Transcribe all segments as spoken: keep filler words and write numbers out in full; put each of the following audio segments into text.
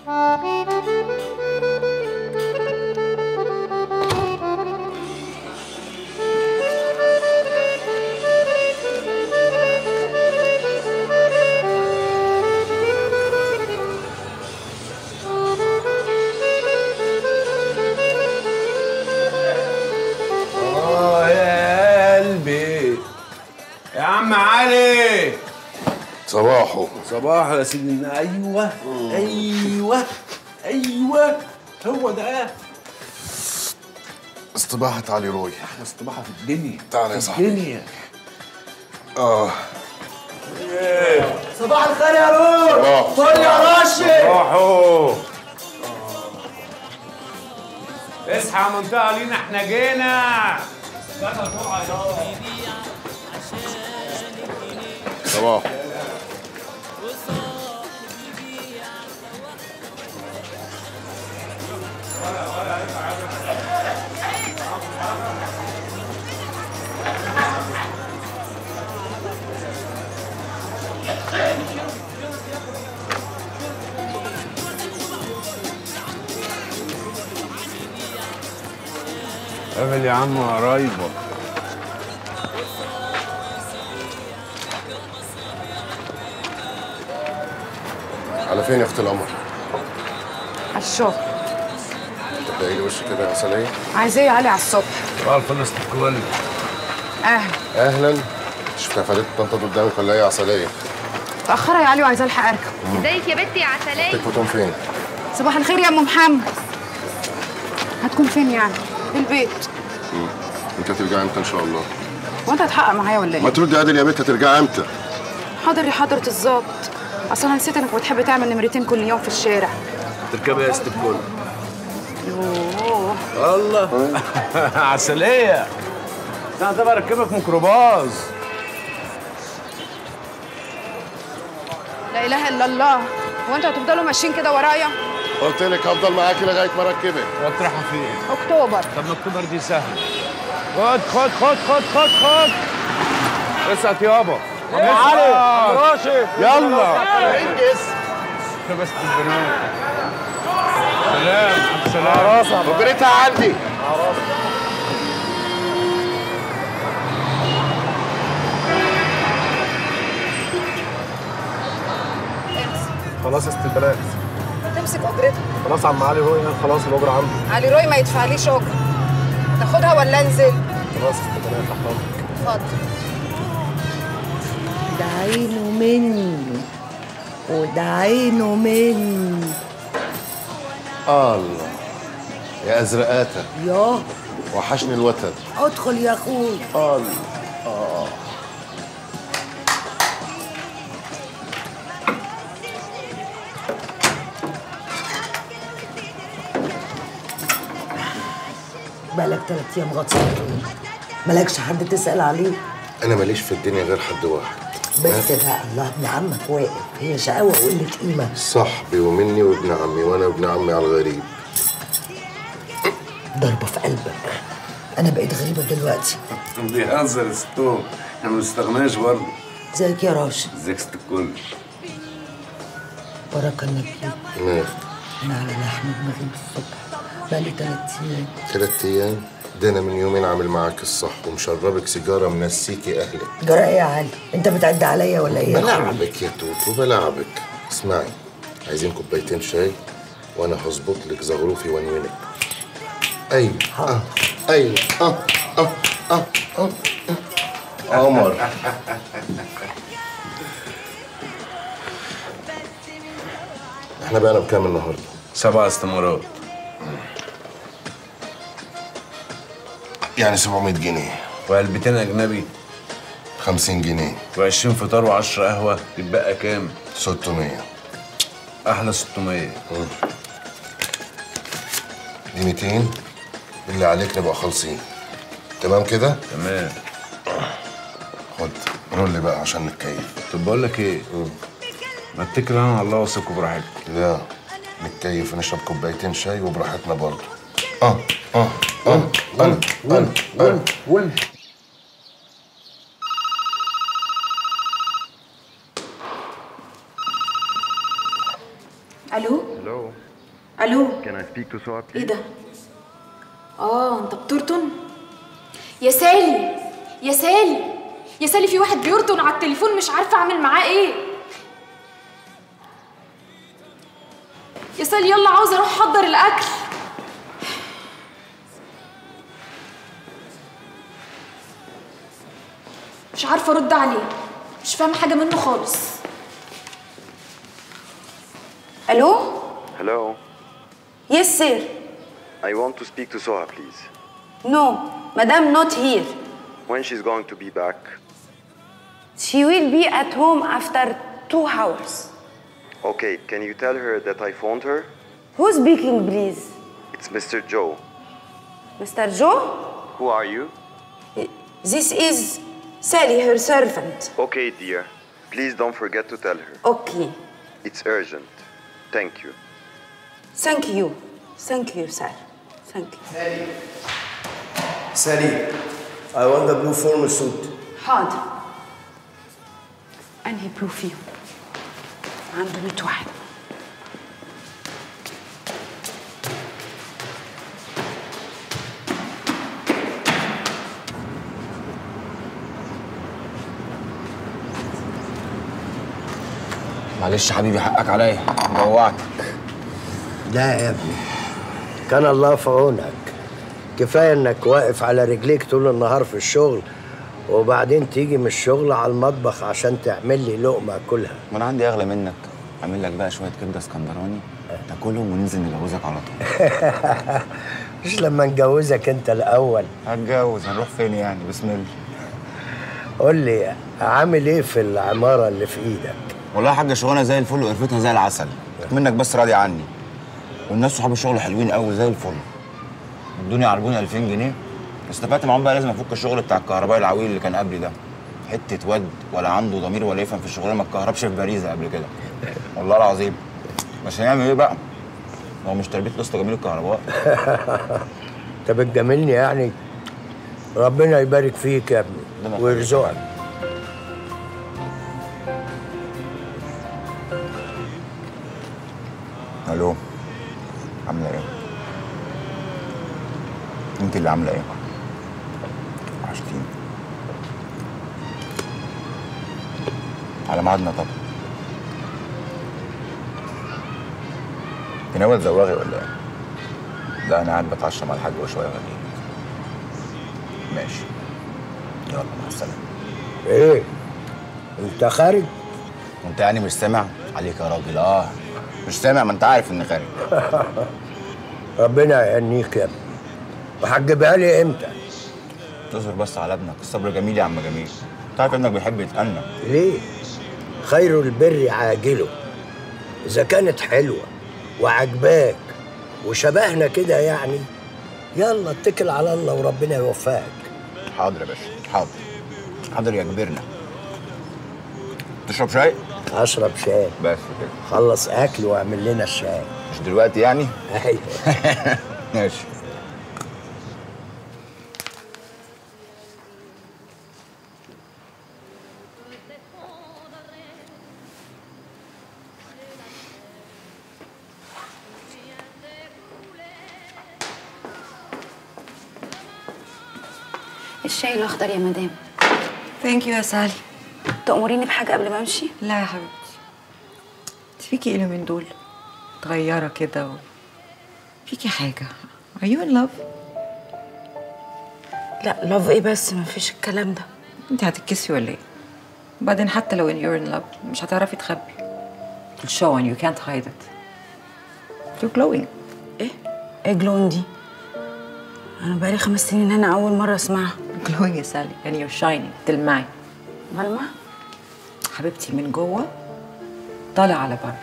صباحو صباحو يا سيدي. ايوه ايوه ايوه هو ده استباحة علي روي. احلى استباحه في الدنيا. تعالى يا صاحبي. الدنيا. اه صباح الخير يا روح. فل يا راشد. صباحو. اصحى يا منطقه لينا، احنا جينا. صباح. قابل يا عم قرايبك. على فين يا اخت القمر؟ على الشغل. تبدأي لي وش كده يا عسلية؟ عايزاه يا علي على الصبح. بقى الفلوس الكل. اهلا. اهلا. شفتها فادت طنطا قدامك ولا ايه يا عسلية؟ متأخرة يا علي وعايزاه الحق اركب. ازيك يا بنتي يا عسلية؟ اختك بتقوم فين؟ صباح الخير يا ام محمد. هتكون فين يعني؟ في البيت. امم انت هترجعي امتى ان شاء الله؟ هو انت هتحقق معايا ولا ايه؟ ما تردي عادل يا بنت، هترجعي امتى؟ حاضر يا حضرة الظابط. اصل انا نسيت انك بتحب تعمل نمرتين كل يوم في الشارع. تركبي يا ست الكل. يوه الله. عسلية. انا طبعا اركبك ميكروباص. لا اله الا الله. هو انتوا هتفضلوا ماشيين كده ورايا؟ قلت لك هفضل معاكي لغايه ما اركبك. وتروحوا فين؟ اكتوبر. طب ما اكتوبر دي سهله. خد خد خد خد خد خد. اسقط يابا. يا علي راشد. يلا انجز. بس البنات. سلام سلام. راسها وجريتها عندي. خلاص يا ست البنات. تمسك اجرتها. خلاص عم علي روي خلاص الاجره عنده. علي روي ما يدفعليش اجره. تاخدها ولا انزل؟ خلاص يا ست البنات تحت امرك. اتفضل. ده عينه مني وده عينه مني. الله يا ازرقاته. ياه وحشني الوتد. ادخل يا اخوي. الله. اه بقالك تلات ايام غطسان. مالكش حد تسأل عليه؟ انا ماليش في الدنيا غير حد واحد. بس بقى الله ابن عمك واقف، هي شقاوة وقلة قيمة. صاحبي ومني وابن عمي وانا ابن عمي على الغريب. ضربة في قلبك. انا بقيت غريبة دلوقتي. بيهزر يا ستوم، احنا ما بنستغناش برضه. ازيك يا راشد؟ ازيك ست الكل؟ بركة النبي. مال؟ انا على لحم دماغي من الصبح بقالي تلات ايام. تلات ايام؟ ده انا من يومين عامل معاك الصح ومشربك سيجاره منسيكي اهلك. جرى ايه يا علي؟ انت بتعد عليا ولا ايه؟ بلعبك يا توت وبلعبك. اسمعي، عايزين كوبايتين شاي وانا هظبط لك زغروفي وانونك. ايوه اه ايوه اه اه اه اه قمر. احنا بقينا بكام النهارده؟ سبع استمارات. يعني سبعمية جنيه. وعلبتين اجنبي. خمسين جنيه. وعشرين فطار وعشرة قهوه، يتبقى كام؟ ستمية. احلى ستمية. دي ميتين. اللي عليك نبقى خالصين. تمام كده؟ تمام. خد رول بقى عشان نتكيف. طب بقول لك ايه؟ ما اتكل انا على الله واثق براحتك. لا نتكيف ونشرب كوبايتين شاي وبراحتنا برضه. اه اه اه انا انا انا ون. الو الو Hello. الو Can I speak to Soha, please? ايه ده؟ اه انت بترطن؟ يا سالي يا سالي يا سالي، في واحد بيرطن على التليفون مش عارفه اعمل معاه ايه. يا سالي يلا عاوزه اروح احضر الاكل. مش عارفه ارد عليه، مش فاهمه حاجه منه خالص. الو Hello. يس سير. I want to speak to Soha, please. نو مدام نوت هير. When she's going to be back? She will be at home after two hours. Okay, can you tell her that I phoned her? Who's speaking, please? It's Mister Joe. Mister Joe? Who are you? This is Sally, her servant. Okay, dear. Please don't forget to tell her. Okay. It's urgent. Thank you. Thank you. Thank you, sir. Thank you. Sally, I want the blue formal suit. حاضر. أنهي بلو فيهم؟ عنده مية واحد. معلش حبيبي حقك عليا، جوعتك. لا يا ابني، كان الله في عونك. كفايه انك واقف على رجليك طول النهار في الشغل، وبعدين تيجي من الشغل على المطبخ عشان تعمل لي لقمه اكلها. ما انا عندي اغلى منك، اعمل لك بقى شويه كبده اسكندراني تاكلهم وننزل نجوزك على طول. مش لما نجوزك انت الاول؟ هتجوز، هنروح فين يعني؟ بسم الله. قول لي عامل ايه في العماره اللي في ايدك؟ والله يا حاجه شغلانه زي الفل وقرفتها زي العسل، منك بس راضي عني. والناس صحاب الشغل حلوين قوي زي الفل. ادوني عربون ألفين جنيه، استفدت معاهم بقى. لازم افك الشغل بتاع الكهربائي العويل اللي كان قبلي ده. حته واد ولا عنده ضمير ولا يفهم في الشغلانه، ما اتكهربش في باريزه قبل كده والله العظيم. بس هنعمل ايه بقى؟ هو مش تربيه لسه جميل الكهرباء. انت بتجاملني يعني؟ ربنا يبارك فيك يا ابني ويرزقك. الو، عامله ايه؟ انت اللي عامله ايه؟ وحشتيني. على ميعادنا طبعا. انت ناوي تزوغي ولا ايه؟ لا انا قاعد بتعشى مع الحاج وشويه غاليين. ماشي، يلا مع السلامه. ايه؟ انت خارج؟ وانت يعني مش سامع؟ عليك يا راجل. اه مش سامع، ما انت عارف اني خارج. ربنا يهنيك يا ابني. وهتجيبها لي امتى؟ تصبر بس على ابنك، الصبر جميل يا عم جميل. انت عارف ابنك بيحب يتأنى. ليه؟ خير البر عاجله. اذا كانت حلوه وعجباك وشبهنا كده يعني، يلا اتكل على الله وربنا يوفقك. حاضر يا باشا، حاضر حاضر يا كبرنا. تشرب شاي؟ اشرب شاي. بس كده. خلص اكل واعمل لنا الشاي. مش دلوقتي يعني؟ ايوه. ماشي. الشاي الأخضر يا مدام. ثانك يو يا سالي. تأمريني بحاجة قبل ما أمشي؟ لا يا حبيبتي، فيكي ايه من دول؟ متغيرة كده و... فيكي حاجة. Are you in love؟ لا لاف إيه بس، مفيش الكلام ده. انت هتتكسي ولا ايه؟ وبعدين حتى لو in you're in love مش هتعرفي تخبي. It'll show and you can't hide it. You're glowing. إيه؟ إيه جلون دي؟ أنا بقالي خمس سنين هنا أول مرة أسمعها. glowing يا سالي and you're shining. تلمعي. ملمع؟ حبيبتي من جوه طالع على بره.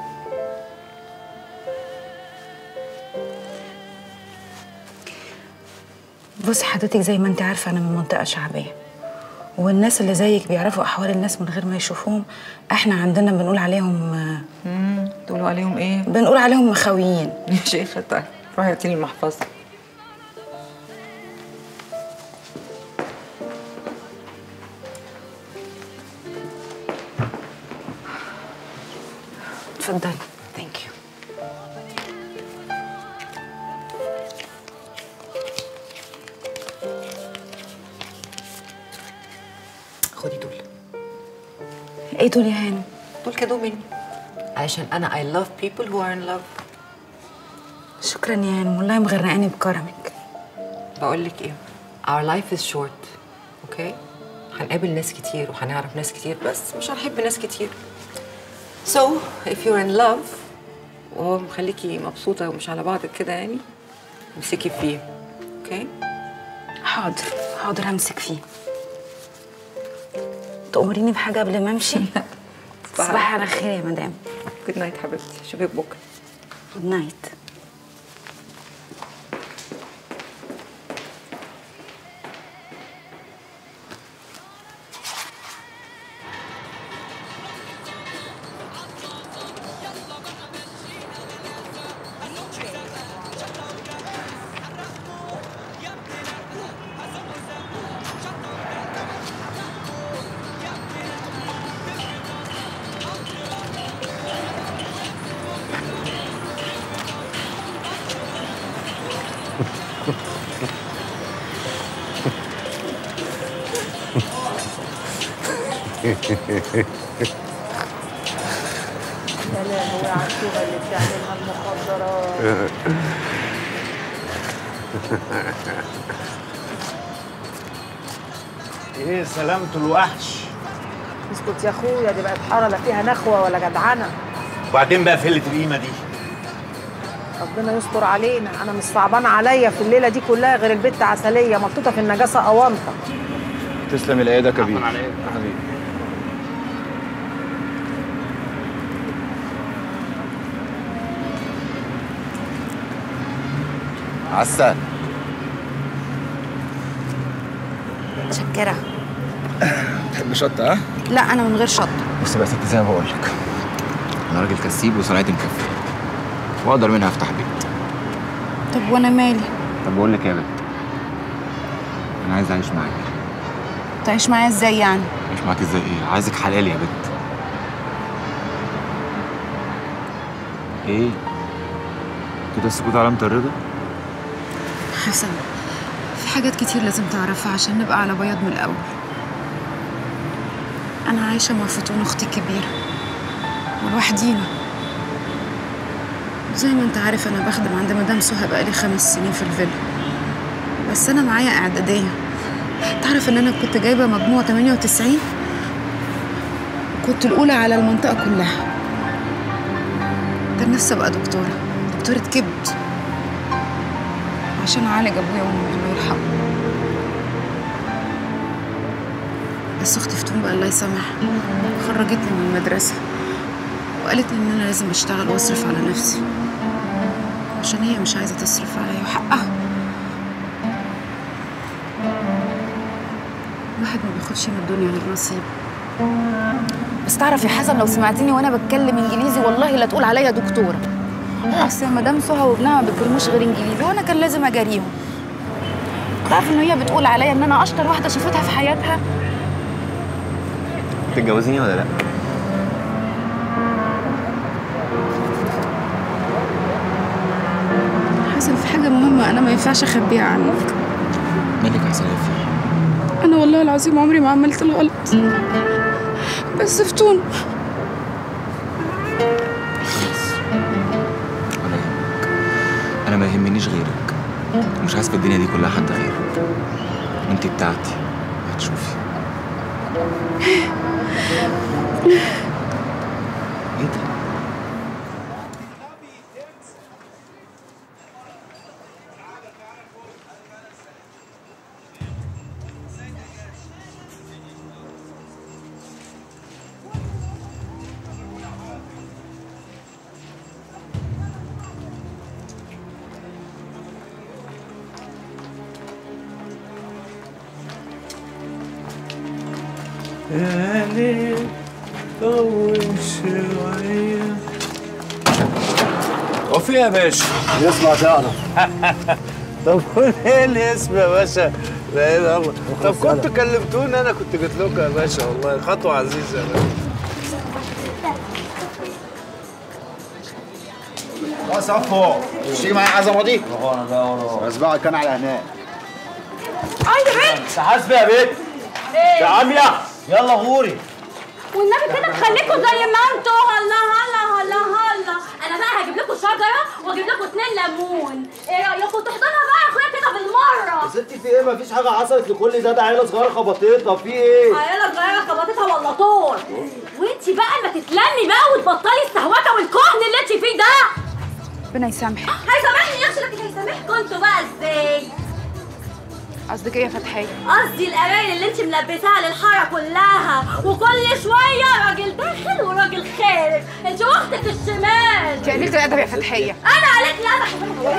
بصي حضرتك، زي ما انت عارفه انا من منطقه شعبيه، والناس اللي زيك بيعرفوا احوال الناس من غير ما يشوفوهم. احنا عندنا بنقول عليهم امم تقولوا عليهم ايه؟ بنقول عليهم مخاويين. يا شيخه طيب روحي هاتي لي المحفظه. اتفضلي. ثانك يو. ايه دول يا هانم؟ دول كادو مني علشان انا I love people who are in love. شكرا يا هانم، والله مغرقاني بكرمك. بقول لك ايه، our life is short. اوكي؟ هنقابل ناس كتير وهنعرف ناس كتير، بس مش هنحب ناس كتير. So if you're in love وهو مخليكي مبسوطة ومش على بعضك كده يعني، امسكي فيه. اوكي؟ حاضر حاضر همسك فيه. تأمريني بحاجة قبل ما امشي؟ صباح على خير يا مدام. جود نايت حبيبتي، اشوفك بكره. جود نايت. يا لهوي على الشغل اللي بتعملها المخدرات. ايه سلامة الوحش؟ اسكت يا اخويا، دي بقت حاره لا فيها نخوه ولا جدعنه. وبعدين بقى فلة القيمة دي؟ ربنا يستر علينا، انا مش صعبان عليا في الليله دي كلها غير البت عسليه ملطوطه في النجاسه قوامطه. تسلم الايد يا كبير. عفوا عليك يا حبيبي. عسل. متشكرة. تحب شطة ها؟ لا أنا من غير شطة. بص بقى يا ستي، زي ما بقول لك، أنا راجل كسيب وصنعتي مكفية، وأقدر منها أفتح بيت. طب وأنا مالي؟ طب بقول لك إيه يا بنت؟ أنا عايز أعيش معاك. تعيش معايا إزاي يعني؟ أعيش معاك إزاي إيه؟ عايزك حلال يا بنت. إيه؟ كده السكوت علامة الرضا؟ حسن، في حاجات كتير لازم تعرفها عشان نبقى على بياض من الأول. أنا عايشة مع فتون أختي الكبيرة ولوحدينا. زي ما أنت عارف أنا بخدم عند مدام سهى بقالي خمس سنين في الفيلا، بس أنا معايا إعدادية. تعرف إن أنا كنت جايبة مجموع تمانية وتسعين وكنت الأولى على المنطقة كلها. كان نفسي أبقى دكتورة، دكتورة كبد، عشان أعالج أبويا وأمي الله يرحمه. بس أختي فتون بقى الله يسامحها خرجتني من المدرسة وقالت لي إن أنا لازم أشتغل وأصرف على نفسي، عشان هي مش عايزة تصرف عليا وحقها. الواحد ما بياخدش من الدنيا غير نصيب. بس تعرف يا حسن، لو سمعتني وأنا بتكلم إنجليزي والله لا تقول عليا دكتورة. بس يا مدام سهى وابنها ما بيتكلموش غير إنجليزي وأنا كان لازم أجاريهم. تعرف إن هي بتقول عليا إن أنا أشطر واحدة شافتها في حياتها. تتجوزيني ولا لأ؟ حسن، في حاجة مهمة أنا ما ينفعش أخبيها عنك. مالك يا سلام فيه؟ أنا والله العظيم عمري ما عملت الغلط، بس فتون. ولا يهمك، أنا ما يهمنيش غيرك، ومش عايز في الدنيا دي كلها حد غيرك. وأنتي بتاعتي هتشوفي. إيه ده؟ يا ليل طول شوية. وفي يا باشا؟ يسمع تعرف. طب قول ايه الاسم يا باشا؟ لا اله الا الله. طب كنتوا كلمتوني انا كنت جيت لكم يا باشا، والله خطوة عزيزة يا باشا. يا صفو، تيجي معايا عزمه دي؟ اسبقك كان على هناك. اي يا بنت. حاسبة يا بنت. يا عمية يلا غوري. والنبي كده تخليكوا زي ما انتوا. هلا هلا هلا هلا. انا بقى هجيب لكم شجره واجيب لكم اتنين ليمون. ايه رايكم تحضنها بقى يا اخويا كده بالمره؟ يا ستي في ايه؟ مفيش حاجه حصلت لكل ده، ده عيله صغيره خبطتها. في ايه؟ عيله صغيره خبطتها ولا طور؟ وانتي بقى ما تتلمي بقى وتبطلي السهوكه والكهن اللي انتي فيه ده. ربنا يسامحك. هيسامحني يا اخي، لكن هيسامحكم انتوا بقى ازاي؟ قصدك ايه يا فتحيه؟ قصدي الاماكن اللي انت ملبساها للحاره كلها، وكل شويه راجل داخل وراجل خارج. انت واختك الشمال. انت قليلة الادب يا فتحيه. انا قليلة الادب.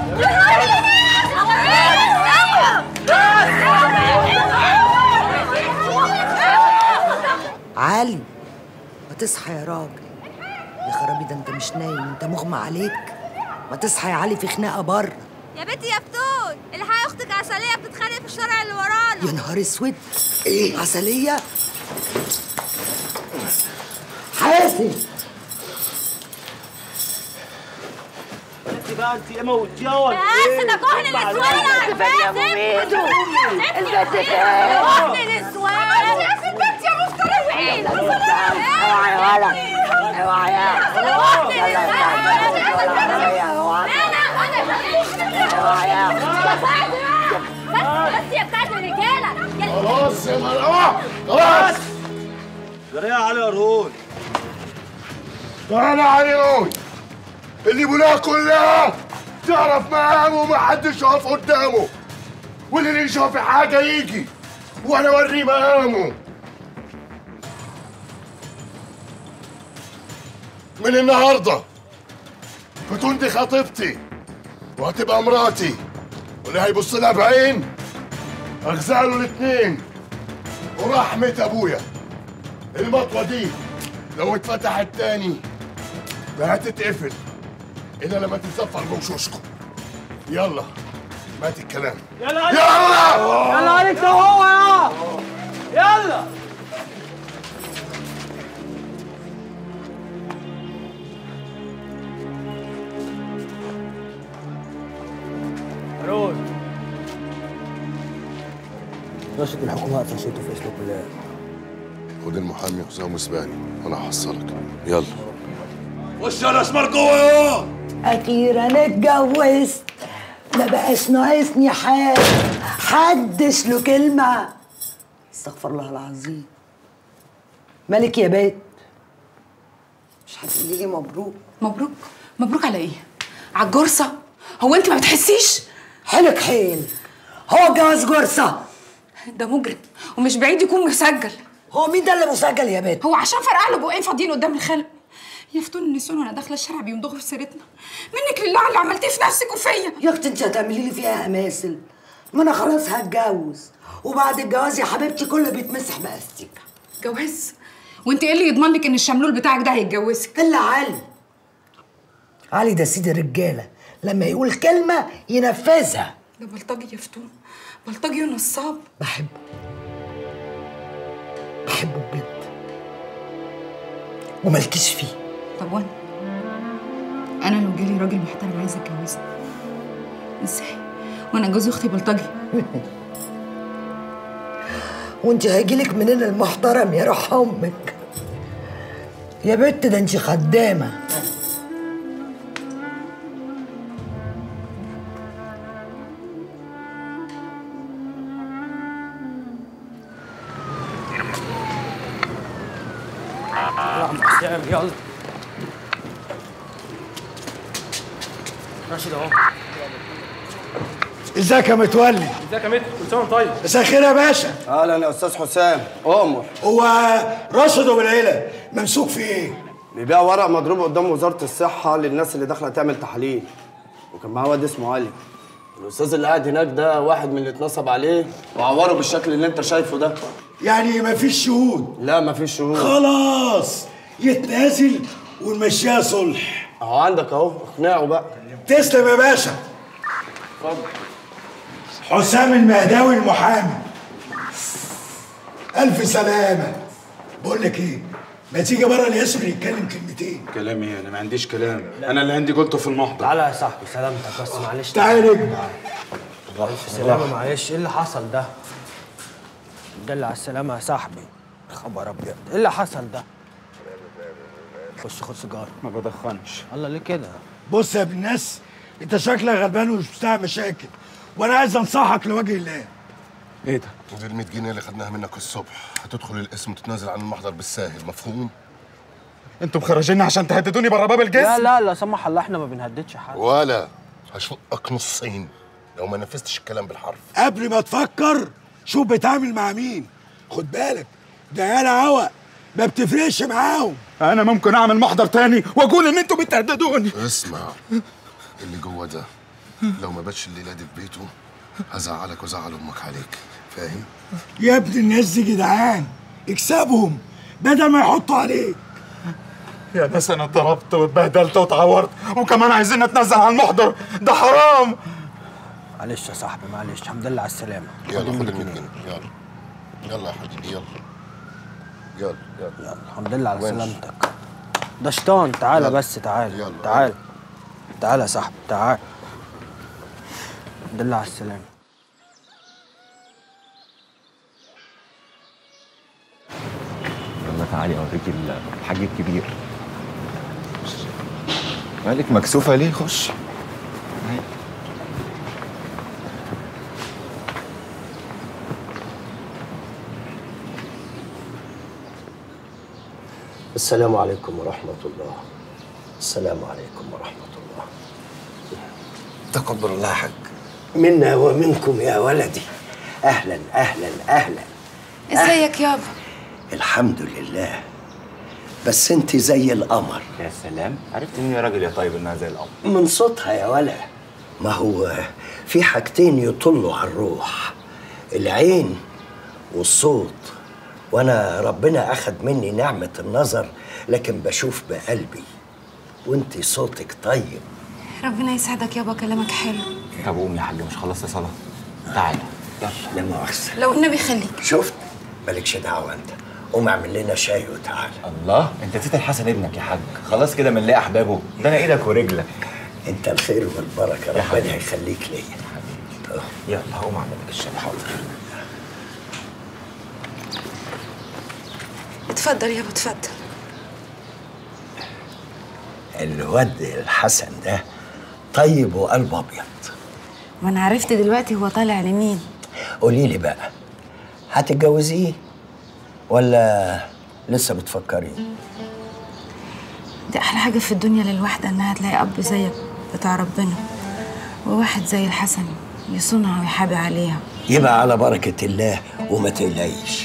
علي ما تصحى يا راجل. يا خرابي ده انت مش نايم، انت مغمى عليك. ما تصحى يا علي، في خناقه بره. يا بنتي يا فتون، الحقي اختك عسليه بتتخانق في الشارع اللي ورانا. يا نهار اسود، ايه عسليه؟ حاسب. انت بقى انت ايه موتيها ولا ايه؟ بس ده كهن النسوان يا عباسم. البنت فين؟ كهن النسوان. يا ست يا مفترض وعيد. اوعى يا ولد، اوعى يا بس يا بتاعت الرجاله. خلاص يا مروه خلاص. جري يا علي قرون. تعالى علي قول. اللي بناها كلها تعرف مقامه ومحدش يقف قدامه، واللي يشوف حاجه يجي وانا اوريه مقامه. من النهارده فتون دي خطيبتي وهتبقى مراتي، واللي هيبص لها بعين اغزاله الاتنين. ورحمة ابويا المطوه دي لو اتفتحت تاني ما هتتقفل الا لما تتصفر بوشوشكم. يلا مات الكلام. يلا يلا يلا عليك ده هو يا يلا. هارون راشد الحكومه قفشته في اسلوب الله. خد المحامي حسام وسباني وانا هحصلك. يلا خش يا اسمر جوه يا. اخيرا اتجوزت، ما بقاش ناقصني حاجه، حدش له كلمه. استغفر الله العظيم. مالك يا بات؟ مش هتقولي لي مبروك؟ مبروك؟ مبروك على ايه؟ على الجرصه؟ هو انت ما بتحسيش؟ حيلك حيل، هو جواز جرصه؟ ده مجرم ومش بعيد يكون مسجل. هو مين ده اللي مسجل يا بات؟ هو عشان فرقع له بقين فاضيين قدام الخلق. يا فتون النسوان وانا داخله الشارع بيمضغوا في سيرتنا. منك لله على اللي عملتيه في نفسك وفيا. يا اختي انت هتعملي لي فيها اماثل؟ ما انا خلاص هتجوز، وبعد الجواز يا حبيبتي كله بيتمسح باستيكه. جواز؟ وانت ايه اللي يضمن لك ان الشملول بتاعك ده هيتجوزك؟ الا علي. علي ده سيد الرجاله، لما يقول كلمه ينفذها. ده بلطجي يا فتون، بلطجي ونصاب. بحبه بحبه بجد ومالكيش فيه. طب وانا انا لو جالي راجل محترم عايز اتجوزني ازاي وانا جوز اختي بلطجي؟ وانت هيجيلك منين المحترم يا روح امك يا بت؟ ده انت خدامه. يلا راشد اهو. ازيك يا متولي؟ ازيك يا متر؟ كل سنه وانت طيب. مساء الخير يا باشا. اهلا يا استاذ حسام. امر. هو راشد ابو العيله ممسوك في ايه؟ بيبيع ورق مضروب قدام وزاره الصحه للناس اللي داخله تعمل تحاليل، وكان معاه واد اسمه علي. الاستاذ اللي قاعد هناك ده واحد من اللي اتنصب عليه وعوره بالشكل اللي انت شايفه ده. يعني مفيش شهود؟ لا مفيش شهود. خلاص يتنازل ونمشيها صلح. اهو عندك اهو، اقنعه بقى. تسلم يا باشا. اتفضل. حسام المهداوي المحامي. ألف سلامة. بقول لك إيه؟ ما تيجي بره الياسر نتكلم كلمتين. كلام إيه؟ أنا ما عنديش كلام، أنا اللي عندي قلته في المحضر. تعالى يا صاحبي سلامتك بس معلش. تعالى نجم. ألف سلامة معلش، إيه اللي حصل ده؟ دل على السلامة يا صاحبي. خبر ابيض، ايه اللي حصل ده؟ خش خد سيجاره. ما بدخنش. الله ليه كده؟ بص يا ابن الناس، انت شكلك غلبان ومش بتاع مشاكل، وانا عايز انصحك لوجه الله. ايه ده؟ ودي ال مية جنيه اللي خدناها منك الصبح، هتدخل القسم وتتنازل عن المحضر بالساهل، مفهوم؟ انتوا مخرجيني عشان تهددوني بره باب الجسم؟ لا لا لا سمح الله، احنا ما بنهددش حد. ولا هشقك نصين لو ما نفذتش الكلام بالحرف. قبل ما تفكر شوف بتعامل مع مين. خد بالك ده عيال عوق ما بتفرقش معاهم. انا ممكن اعمل محضر تاني واقول ان انتوا بتهددوني. اسمع، اللي جوه ده لو ما باتش الليله دي في بيته هزعلك وزعل امك عليك، فاهم؟ يا ابن الناس دي جدعان، اكسبهم بدل ما يحطوا عليك. يا ناس انا اتضربت واتبهدلت واتعورت وكمان عايزين نتنزل على المحضر، ده حرام. معلش يا صاحبي معلش، الحمد لله على السلامه. يلا خد ال مية جنيه، يلا يلا يا حبيبي، يلا يلا يلا يلا الحمد لله على سلامتك. ده شيطان، تعالى بس تعالى تعالى تعالى يا صاحبي تعالى. الحمد لله على السلامه. يلا تعالي اوريكي الحاج الكبير. مالك مكسوفه ليه؟ خش. السلام عليكم ورحمة الله. السلام عليكم ورحمة الله. تقبل الله يا حاج. منا ومنكم يا ولدي. أهلا أهلا أهلا. ازيك يابا؟ الحمد لله. بس انت زي القمر. يا سلام، عرفت منين يا راجل يا طيب انها زي القمر؟ من صوتها يا ولا. ما هو في حاجتين يطلوا على الروح، العين والصوت. وانا ربنا اخد مني نعمة النظر لكن بشوف بقلبي، وانتي صوتك طيب. ربنا يسعدك يابا، كلامك حلو. طب قوم يا حاج، مش خلصت صلاة؟ تعالى يلا. لا مؤاخذة. لو النبي يخليك. شفت؟ مالكش دعوة انت. قوم اعمل لنا شاي وتعالى. الله، انت نسيت الحسن ابنك يا حاج، خلاص كده بنلاقي احبابه، ده انا ايدك ورجلك. انت الخير والبركة، ربنا يخليك ليا. يلا هقوم اعمل لك الشاي. حاضر. اتفضل يابا اتفضل. الواد الحسن ده طيب وقلب ابيض. ما انا عرفت دلوقتي هو طالع لمين. قولي لي بقى، هتتجوزيه ولا لسه بتفكري؟ دي احلى حاجه في الدنيا للواحده، انها تلاقي اب زيك بتاع ربنا، وواحد زي الحسن يصونها ويحابي عليها. يبقى على بركه الله وما تقلقيش.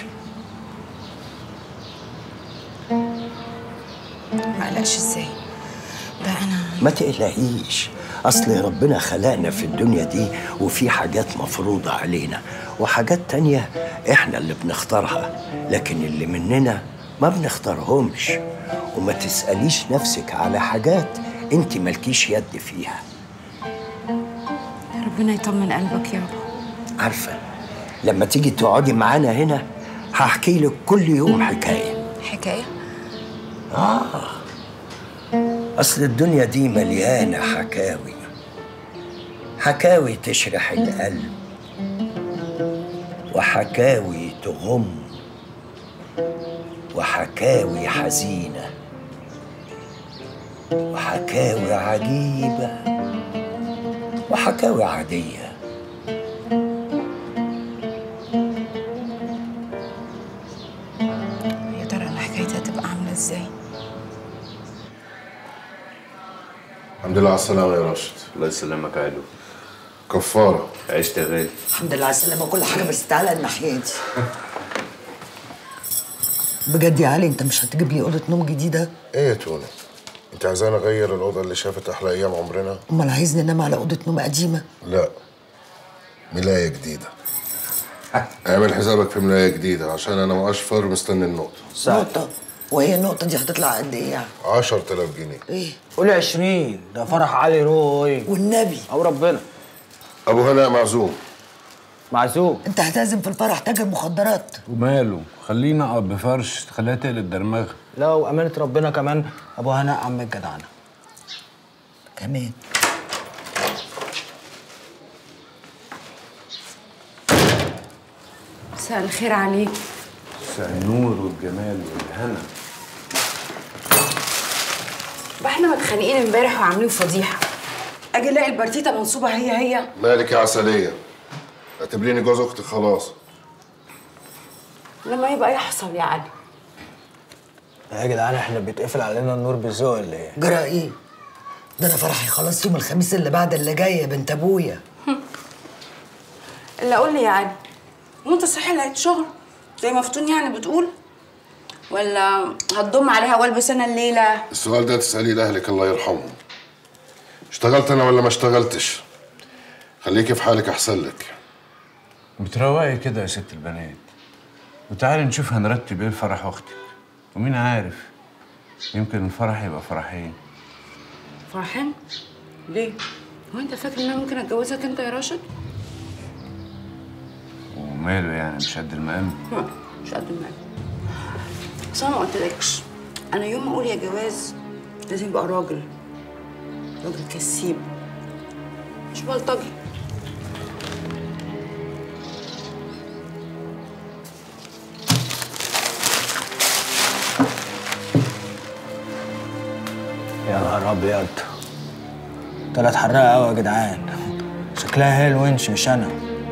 ما قلقش ازاي؟ ده انا ما تقلقيش، اصل ربنا خلقنا في الدنيا دي وفي حاجات مفروضه علينا وحاجات تانية احنا اللي بنختارها، لكن اللي مننا ما بنختارهمش. وما تسأليش نفسك على حاجات انت مالكيش يد فيها. ربنا يطمن قلبك يابا. عارفه لما تيجي تقعدي معانا هنا هحكي لك كل يوم حكايه. حكايه؟ اه اصل الدنيا دي مليانه حكاوي، حكاوي تشرح القلب وحكاوي تغم وحكاوي حزينه وحكاوي عجيبه وحكاوي عاديه. يا ترى انا حكايتها تبقى عامله ازاي؟ الحمد لله على السلامة يا راشد. الله يسلمك يا علو. كفارة. عشت يا غالي. الحمد لله على السلامة وكل حاجة، بس تعالى الناحية دي. بجد يا علي انت مش هتجيب لي أوضة نوم جديدة؟ ايه يا توني؟ انت عايزاني اغير الأوضة اللي شافت أحلى أيام عمرنا؟ أمال عايزني أنام على أوضة نوم قديمة؟ لا، ملاية جديدة. اعمل حسابك في ملاية جديدة عشان أنا وأشفر مستني النقطة. نقطة؟ وهي النقطة دي هتطلع قد إيه يعني؟ عشرة آلاف جنيه. إيه؟ قولي عشرين، ده فرح علي روي. والنبي أو ربنا. أبو هناء معزوم. معزوم. أنت هتعزم في الفرح تاجر مخدرات؟ وماله؟ خلينا أقعد بفرش تخليها تقلب درمغة. لا وأمانة ربنا كمان أبو هناء عم الجدعنة. كمان. مساء الخير عليك. مساء النور والجمال والهنا. بقى احنا متخانقين امبارح وعاملين فضيحه، اجي الاقي البرتيته منصوبه هي هي. مالك يا عسليه؟ اعتبريني جوز اختك خلاص. لما يبقى يحصل يا علي. يا جدعان احنا بيتقفل علينا النور بالذوق ولا ايه؟ جرى ايه؟ ده انا فرحي خلاص يوم الخميس اللي بعد اللي جاي يا بنت ابويا. اللي اقول لي يا علي، وانت صحيح لقيت شغل زي مفتون يعني بتقول؟ ولا هتضم عليها والبس انا الليله؟ السؤال ده تساليه لاهلك الله يرحمهم. اشتغلت انا ولا ما اشتغلتش؟ خليكي في حالك احسن لك. بتروقي كده يا ست البنات، وتعالي نشوف هنرتب ايه لفرح اختك، ومين عارف يمكن الفرح يبقى فرحين. فرحين؟ ليه؟ هو انت فاكر ان انا ممكن اتجوزك انت يا راشد؟ وماله يعني مش قد المقام؟ مش قد المقام. بس انا ما قلتلكش، انا يوم ما اقول يا جواز لازم يبقى راجل، راجل كسيب مش بلطجي. يا نهار ابيض، طلعت حراقه قوي يا جدعان. شكلها هي الونش مش انا.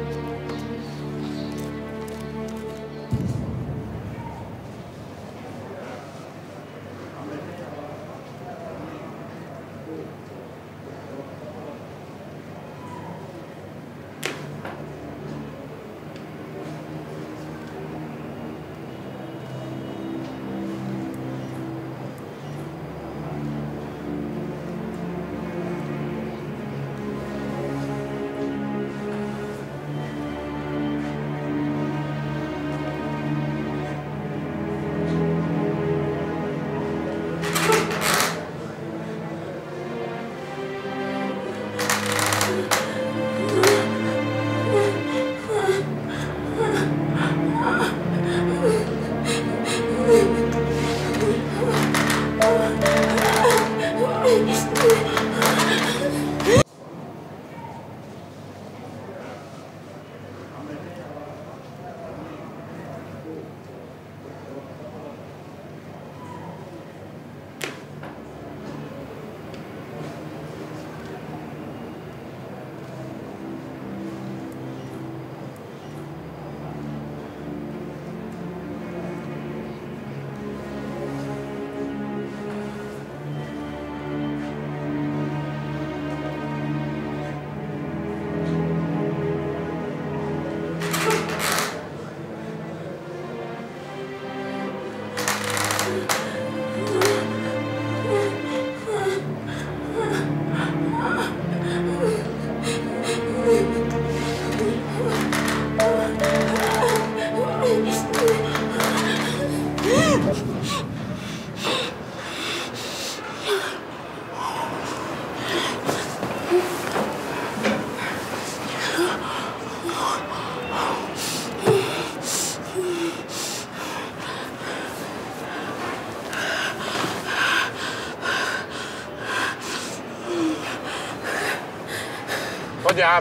خد يا عم.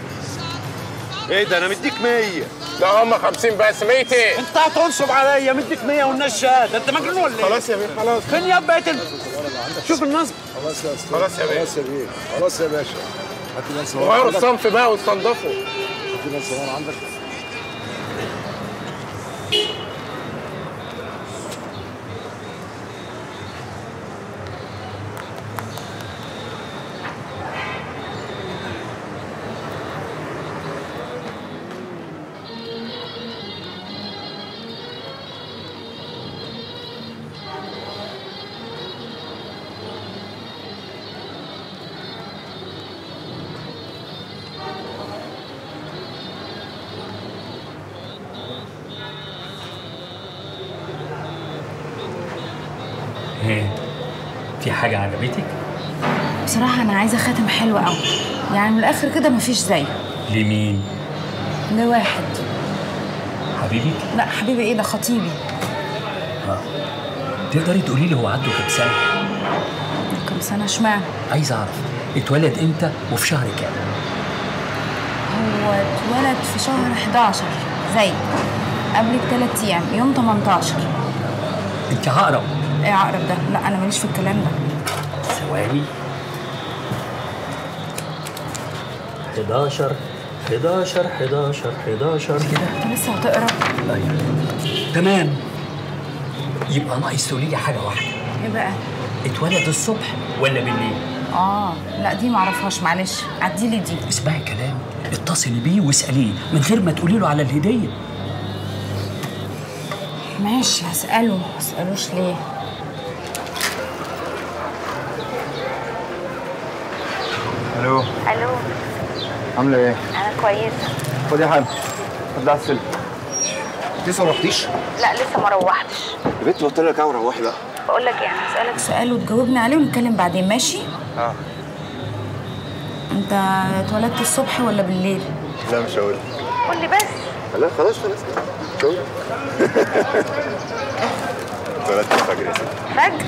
ايه ده انا مديك مية. لا هم خمسين بس. مية ايه؟ انت هتنصب عليا، مديك مية والناس شهاده، انت مجنون ولا ايه؟ خلاص يا بيه خلاص. فين يا بقيت انت؟ شوف النصب. خلاص يا استاذ. خلاص يا بيه. خلاص يا بيه. خلاص يا باشا. هات لي ناس صغيره. غيروا الصنف بقى واستنضفوا. هات لي ناس صغيره عندك. ايه؟ في حاجة عجبتك؟ بصراحة أنا عايزة خاتم حلو قوي، يعني من الآخر كده مفيش زيه. لمين؟ لواحد. حبيبك؟ لا حبيبي إيه ده، خطيبي. اه تقدري تقولي لي هو عنده كام سنة؟ كام سنة اشمعنى؟ عايز أعرف اتولد إمتى وفي شهر كام؟ هو اتولد في شهر حداشر زي قبلك ثلاث ايام يوم تمنتاشر. انت عقرب. ايه عقرب ده؟ لا انا ماليش في الكلام ده. ثواني. حداشر حداشر حداشر حداشر كده. انت لسه هتقرا؟ ايوه تمام. يبقى ناقص تقولي لي حاجه واحده. ايه بقى؟ اتولد الصبح ولا بالليل؟ اه لا دي معرفهاش، معلش عديلي دي. اسمعي كلام، اتصلي بيه واساليه من غير ما تقولي له على الهديه. ماشي هسأله، ما اسألوش ليه؟ الو. الو. عامله ايه؟ انا كويسه. خدي يا حاج، خد على السلم. انت لسه ما روحتيش؟ لا لسه ما روحتش. يا بنت قلت لك اوعى روحي بقى. بقول لك ايه، انا هسألك سؤال وتجاوبني عليه ونتكلم بعدين، ماشي؟ اه. انت اتولدت الصبح ولا بالليل؟ لا مش هقول. قول لي بس. لا خلاص خلاص مش هقول. اتولدت الفجر يا ستي. فجر؟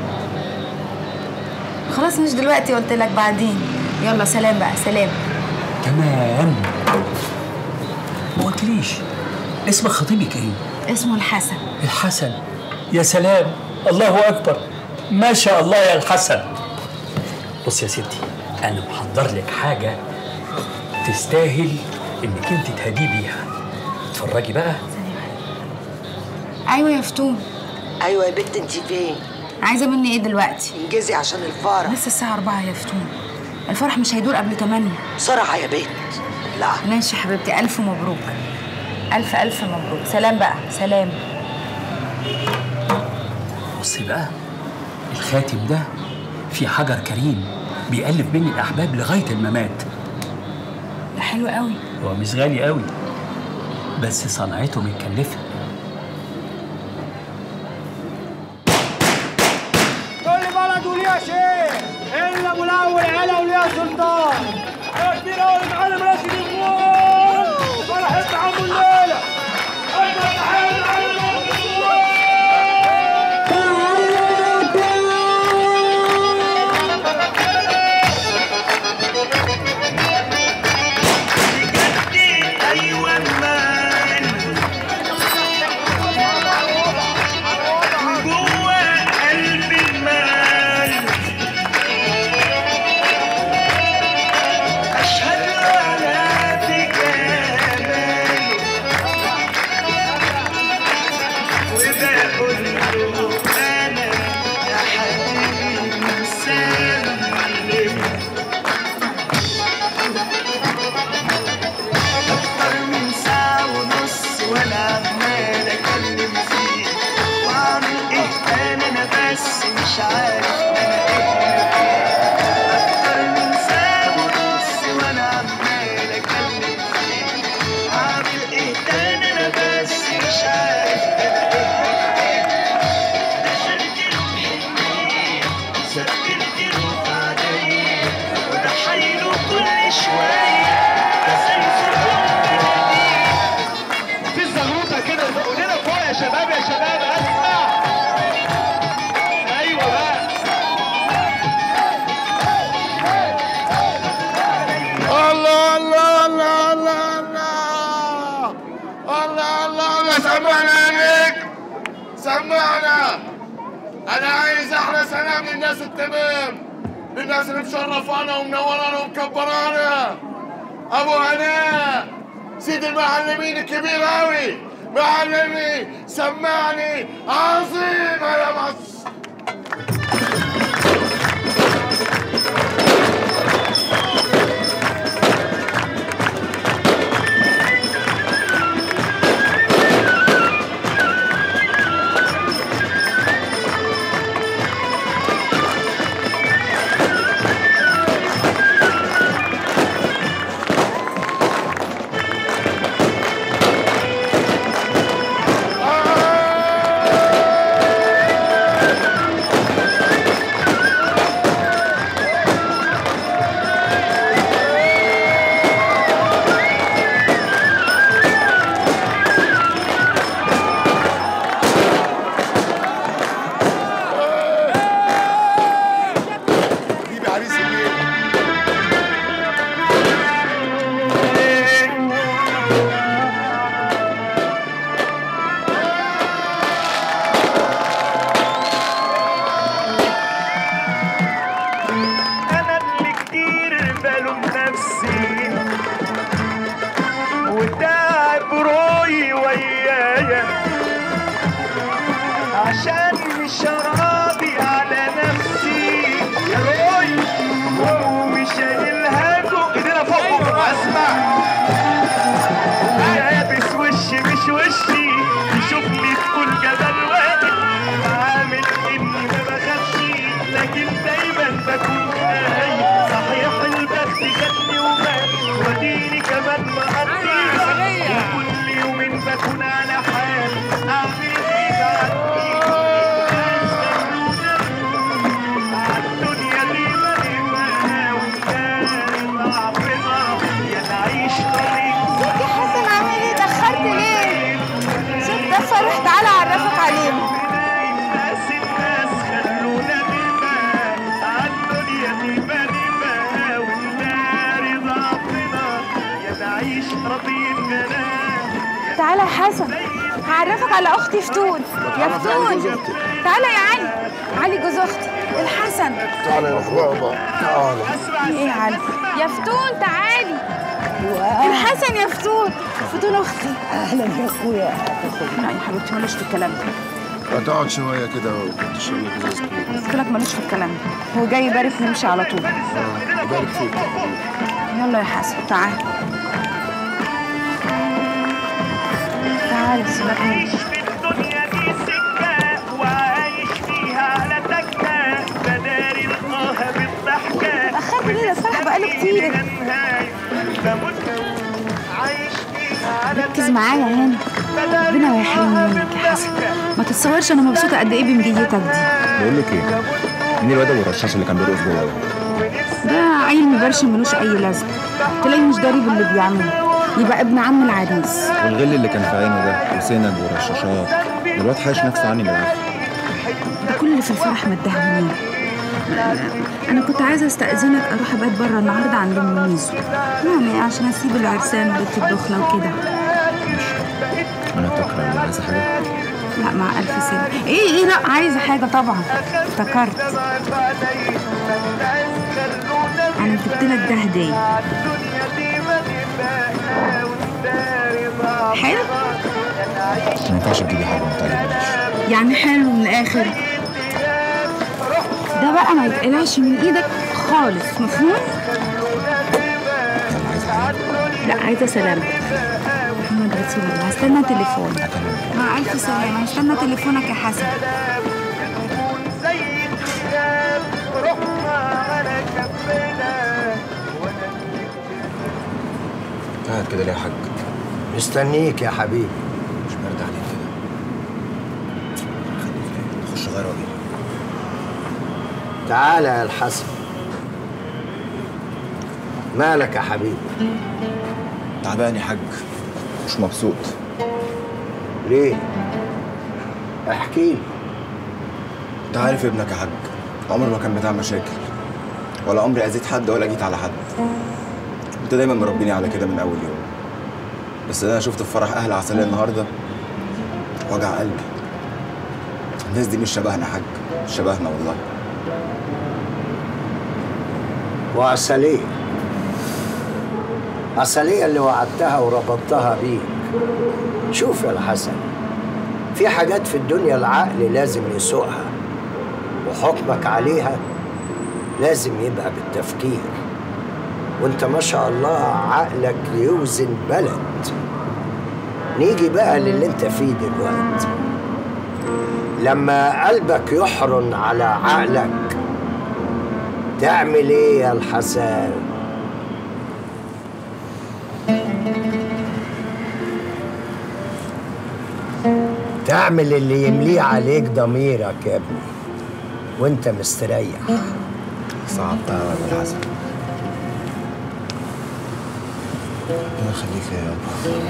خلاص مش دلوقتي، قلت لك بعدين. يلا سلام بقى، سلام. تمام. ما قلتليش اسم خطيبك ايه؟ اسمه الحسن. الحسن. يا سلام، الله اكبر، ما شاء الله يا الحسن. بص يا ستي، انا محضر لك حاجه تستاهل انك انت تهدي بيها. اتفرجي بقى. ايوه يا فتون. ايوه يا بنت، انت فين؟ عايزه مني ايه دلوقتي؟ انجزي عشان الفرح. لسه الساعه أربعة يا فتون. الفرح مش هيدور قبل تمانية. بسرعه يا بنت. لا ماشي يا حبيبتي، الف مبروك. الف الف مبروك. سلام بقى، سلام. بصي بقى، الخاتم ده فيه حجر كريم بيقلب بين الاحباب لغايه الممات. ده حلو قوي. هو مش غالي قوي بس صنعته متكلفه. كل بلد وليها شيخ الا ابو الاول علا وليها سلطان. يا كبير قوي المعلم راشد الجمهور فرحت عمو الليله. اكبر تحيه للمعلم راشد الجمهور. سمعنا. انا عايز احلى سلام للناس التمام، للناس اللي مشرفانا ومنورانا ومكبرانا. ابو هناء سيد المعلمين الكبير قوي، معلمي سمعني عظيمه يا مصر. بلوم نفسي وتعب روحي ويايا عشان مش راضي على نفسي يا روي ومش شايلها فوق ايدينا فوق اسمع لابس وشي مش وشي يشوفني تقول جبل واقف عامل اني ما بخافش لكن دايما بكون خايف صحيح البخت جاتني ومات وديني كمان مقضي وكل يومين بكون على حال اعمل ايه بعدي الدنيا دي مليانه وكان ضعفنا يا نعيش طريق يا حسن عامل ايه؟ اتأخرت ليه؟ شوف ده فرح تعالى اعرفك عليهم. الناس الناس خلونا نبقى عالدنيا دي بنبقى ونداري ضعفنا يا نعيش راضيين بنام. تعالى يا حسن هعرفك على اختي فتون. يا فتون تعالى يا علي. علي جوز اختي الحسن. تعالى يا اخويا تعالى. ايه يا علي؟ يا فتون تعالي. الحسن يا فتون. فتون اختي. اهلا يا اخويا. لا يا حبيبتي مالوش في الكلام ده. هتقعد شويه كده وتشرب لك ازاز كويس. قلت لك مالوش في الكلام ده. هو جاي يبارك نمشي على طول. اه يبارك فيك. يلا يا حسن تعال. تعال سيبك مني. الدنيا دي سكه وعايش فيها على تكه بداري القاها بالضحكه. اتأخرت ليه؟ ده الفرح بقاله كتير. ركز معايا هنا. ربنا ما يحرمني منك يا حسن. ما تتصورش انا مبسوطه قد ايه بمجيتك دي. بقول لك ايه؟ مين الواد ابو الرشاش اللي كان بيرقص جوه ده؟ ده عيل مبرشم ملوش اي لازمه. تلاقيه مش داري باللي بيعمله. يبقى ابن عم العريس. والغل اللي كان في عينه ده وسنج ورشاشات الواد حايش نفسه عني بالعافيه. ده كل اللي في الفرح مدهوني. انا كنت عايزه استاذنك اروح ابات بره النهارده عند ام ميزو يعني عشان اسيب العرسان وبيت الدخله وكده. انا تكره ولا عايزه حاجه؟ لا مع الف سنه. ايه ايه لا عايزه حاجه طبعا. افتكرت انا جبت لك ده هديه. حلو؟ ما ينفعش تجيبي حاجه ما تعجبنيش. يعني حلو من الاخر. ده بقى ما يتقلعش من ايدك خالص. مفهوم؟ لا عايزه سلامتك. محمد رسول الله. هستنى تليفونك. مع الف سلامه. هستنى تليفونك يا حسن. قاعد كده ليه يا حاج؟ مستنيك يا حبيبي. مش برد عليك كده. خليك ليه؟ خش غير واجي. تعالى يا الحسن. مالك يا حبيبي؟ تعبان يا حاج. مش مبسوط. ليه؟ احكي لي. انت عارف ابنك يا حاج عمره ما كان بتاع مشاكل ولا عمري اذيت حد ولا جيت على حد. انت دايما مربيني على كده من اول يوم. بس انا شفت في فرح اهل عسلية النهارده وجع قلبي. الناس دي مش شبهنا يا حاج. مش شبهنا والله. وعسلية عسلية اللي وعدتها وربطتها بيك. شوف يا الحسن، في حاجات في الدنيا العقل لازم يسوقها وحكمك عليها لازم يبقى بالتفكير. وانت ما شاء الله عقلك يوزن بلد. نيجي بقى للي انت فيه دلوقتي. لما قلبك يحرن على عقلك تعمل ايه يا الحسن؟ تعمل اللي يمليه عليك ضميرك يا ابني وانت مستريح. صعبتها يا ابو الحسن. ربنا يخليك يا يابا.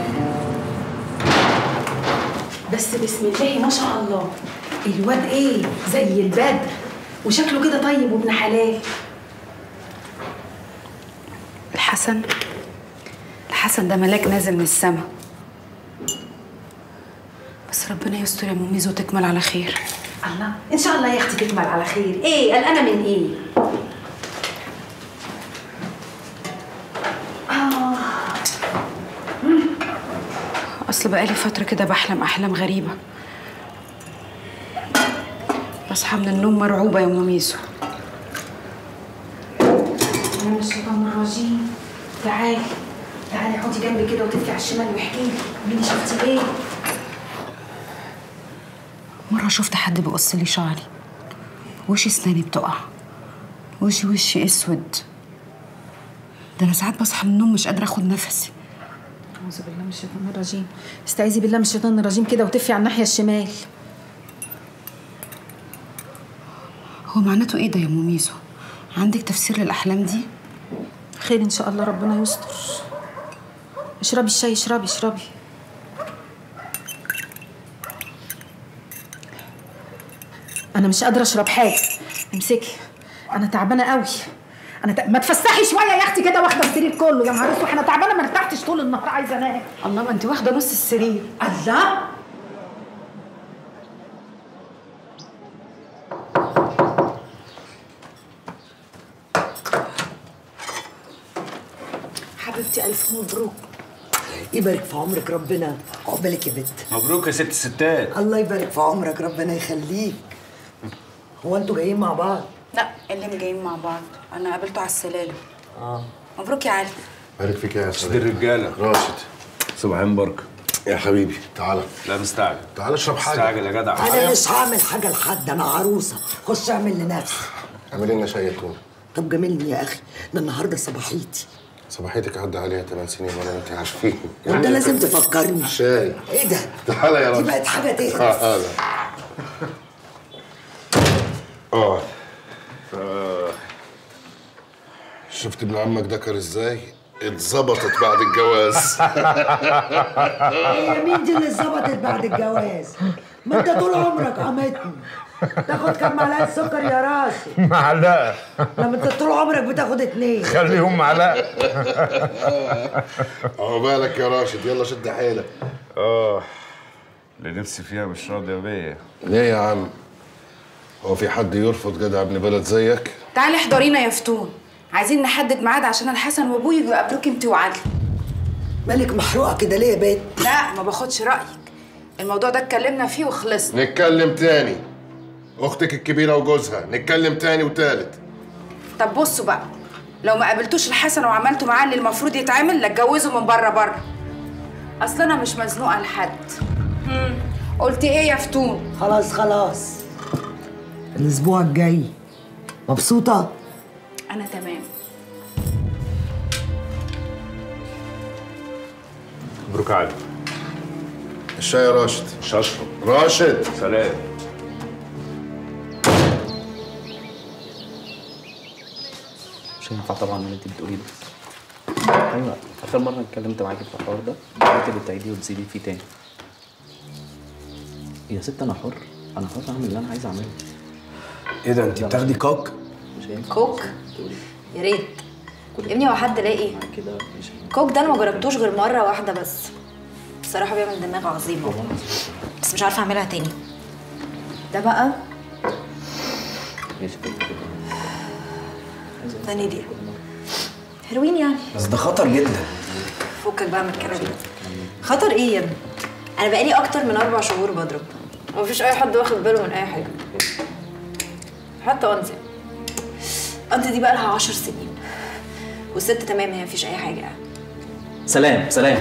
بس بسم الله ما شاء الله الواد ايه زي البدر وشكله كده طيب وابن حلال. الحسن الحسن ده ملاك نازل من السما. بس ربنا يستر يا ام ميزو وتكمل على خير. الله ان شاء الله يا اختي تكمل على خير. ايه قلقانه من ايه؟ اصل بقالي فتره كده بحلم احلام غريبه. بصحى من النوم مرعوبه يا ام ميسو. انا مش الشيطان الرجيم. تعالي تعالي اقعدي جنبي كده وتدفي على الشمال واحكي لي قولي شفتي ايه؟ مره شفت حد بيقص لي شعري، وشي اسناني بتقع، وشي وشي اسود. ده انا ساعات بصحى من النوم مش قادره اخد نفسي. اعوذ بالله من الشيطان الرجيم. استعيذي بالله من الشيطان الرجيم كده وتفي على الناحيه الشمال. هو معناته ايه ده يا ام ميسو؟ عندك تفسير للاحلام دي؟ خير ان شاء الله، ربنا يستر. اشربي الشاي، اشربي اشربي. انا مش قادره اشرب حاجه. امسكي، انا تعبانه قوي. انا ت... ما تفسحي شويه يا اختي كده، واخده السرير كله. يا نهار اسود، انا تعبانه ما ارتحتش طول النهار، عايزه انام. الله، ما انت واخده نص السرير. الله، حبيبتي الف مبروك. يبارك في عمرك ربنا. عقبالك يا بنت. مبروك يا ست الستات. الله يبارك في عمرك، ربنا يخليك. هو انتوا جايين مع بعض؟ لا، اللي جايين مع بعض انا قابلته على السلالم. اه مبروك يا علي. بارك فيك يا سيد الرجاله. راشد، صباحين بركه يا حبيبي. تعالى. لا مستعجل. تعالى اشرب حاجه. مستعجل يا جدع. انا مش هعمل حاجه لحد، انا عروسه. خش اعمل لنفسي. اعملي لنا شاي يا تونه. طب جاملني يا اخي، ده النهارده صباحيتي. صباحيتك عدى عليها ثمان سنين وانا وانت عارفين. وانت لازم تفكرني. شاي. ايه ده؟ تعالى يا دي راجل. بقت حاجه تقرف. اه اه اه اه شفت ابن عمك دكر ازاي؟ اتظبطت بعد الجواز. هي مين دي اللي اتظبطت بعد الجواز؟ ما انت طول عمرك قمتني. تاخد كام معلقه سكر يا راشد؟ معلقه. لما انت طول عمرك بتاخد اتنين. خليهم معلقه. عقبالك يا راشد، يلا شد حيلك. اه اللي نفسي فيها مش راضيه بيا. ليه يا عم؟ هو في حد يرفض جدع ابن بلد زيك؟ تعالي احضرينا يا فتون، عايزين نحدد ميعاد عشان الحسن وابوي يجوا يقابلوك انت وعلي. مالك محروقه كده ليه يا بنت؟ لا، ما باخدش رايك. الموضوع ده اتكلمنا فيه وخلصنا. نتكلم تاني. اختك الكبيره وجوزها، نتكلم تاني وتالت. طب بصوا بقى، لو ما قابلتوش الحسن وعملتوا معاه اللي المفروض يتعمل، لا اتجوزوا من بره بره. اصل انا مش مزنوقه لحد. امم قلت ايه يا فتون؟ خلاص خلاص. الاسبوع الجاي. مبسوطه؟ انا تمام. مبروك علي. الشاي يا راشد. مش هشرب. راشد سلام. مش هينفع طبعا اللي انت بتقوليه ده. ايوه، اخر مره اتكلمت معاكي في الحوار ده قلت لي بتعيديه وتزيدي فيه تاني. يا ست انا حر، انا حر اعمل اللي انا عايز اعمله. ايه ده، انت بتاخدي كوك؟ مش هينفع. كوك؟ يا ريت يا ابني، هو حد لاقي كده مش هينفع. كوك ده انا ما جربتوش غير مره واحده بس. بصراحه بيعمل دماغ عظيمه، بس مش عارفه اعملها تاني. ده بقى ماشي كده. ثاني دي هيروين يعني. بس ده خطر جدا. فكك بقى من الكلام ده. خطر ايه يا ابني؟ انا بقالي اكتر من اربع شهور بضرب، ومفيش اي حد واخد باله من اي حاجه، حتى انت. انت دي بقى لها عشر سنين والست تمام، هي مفيش اي حاجه يعني. سلام سلام.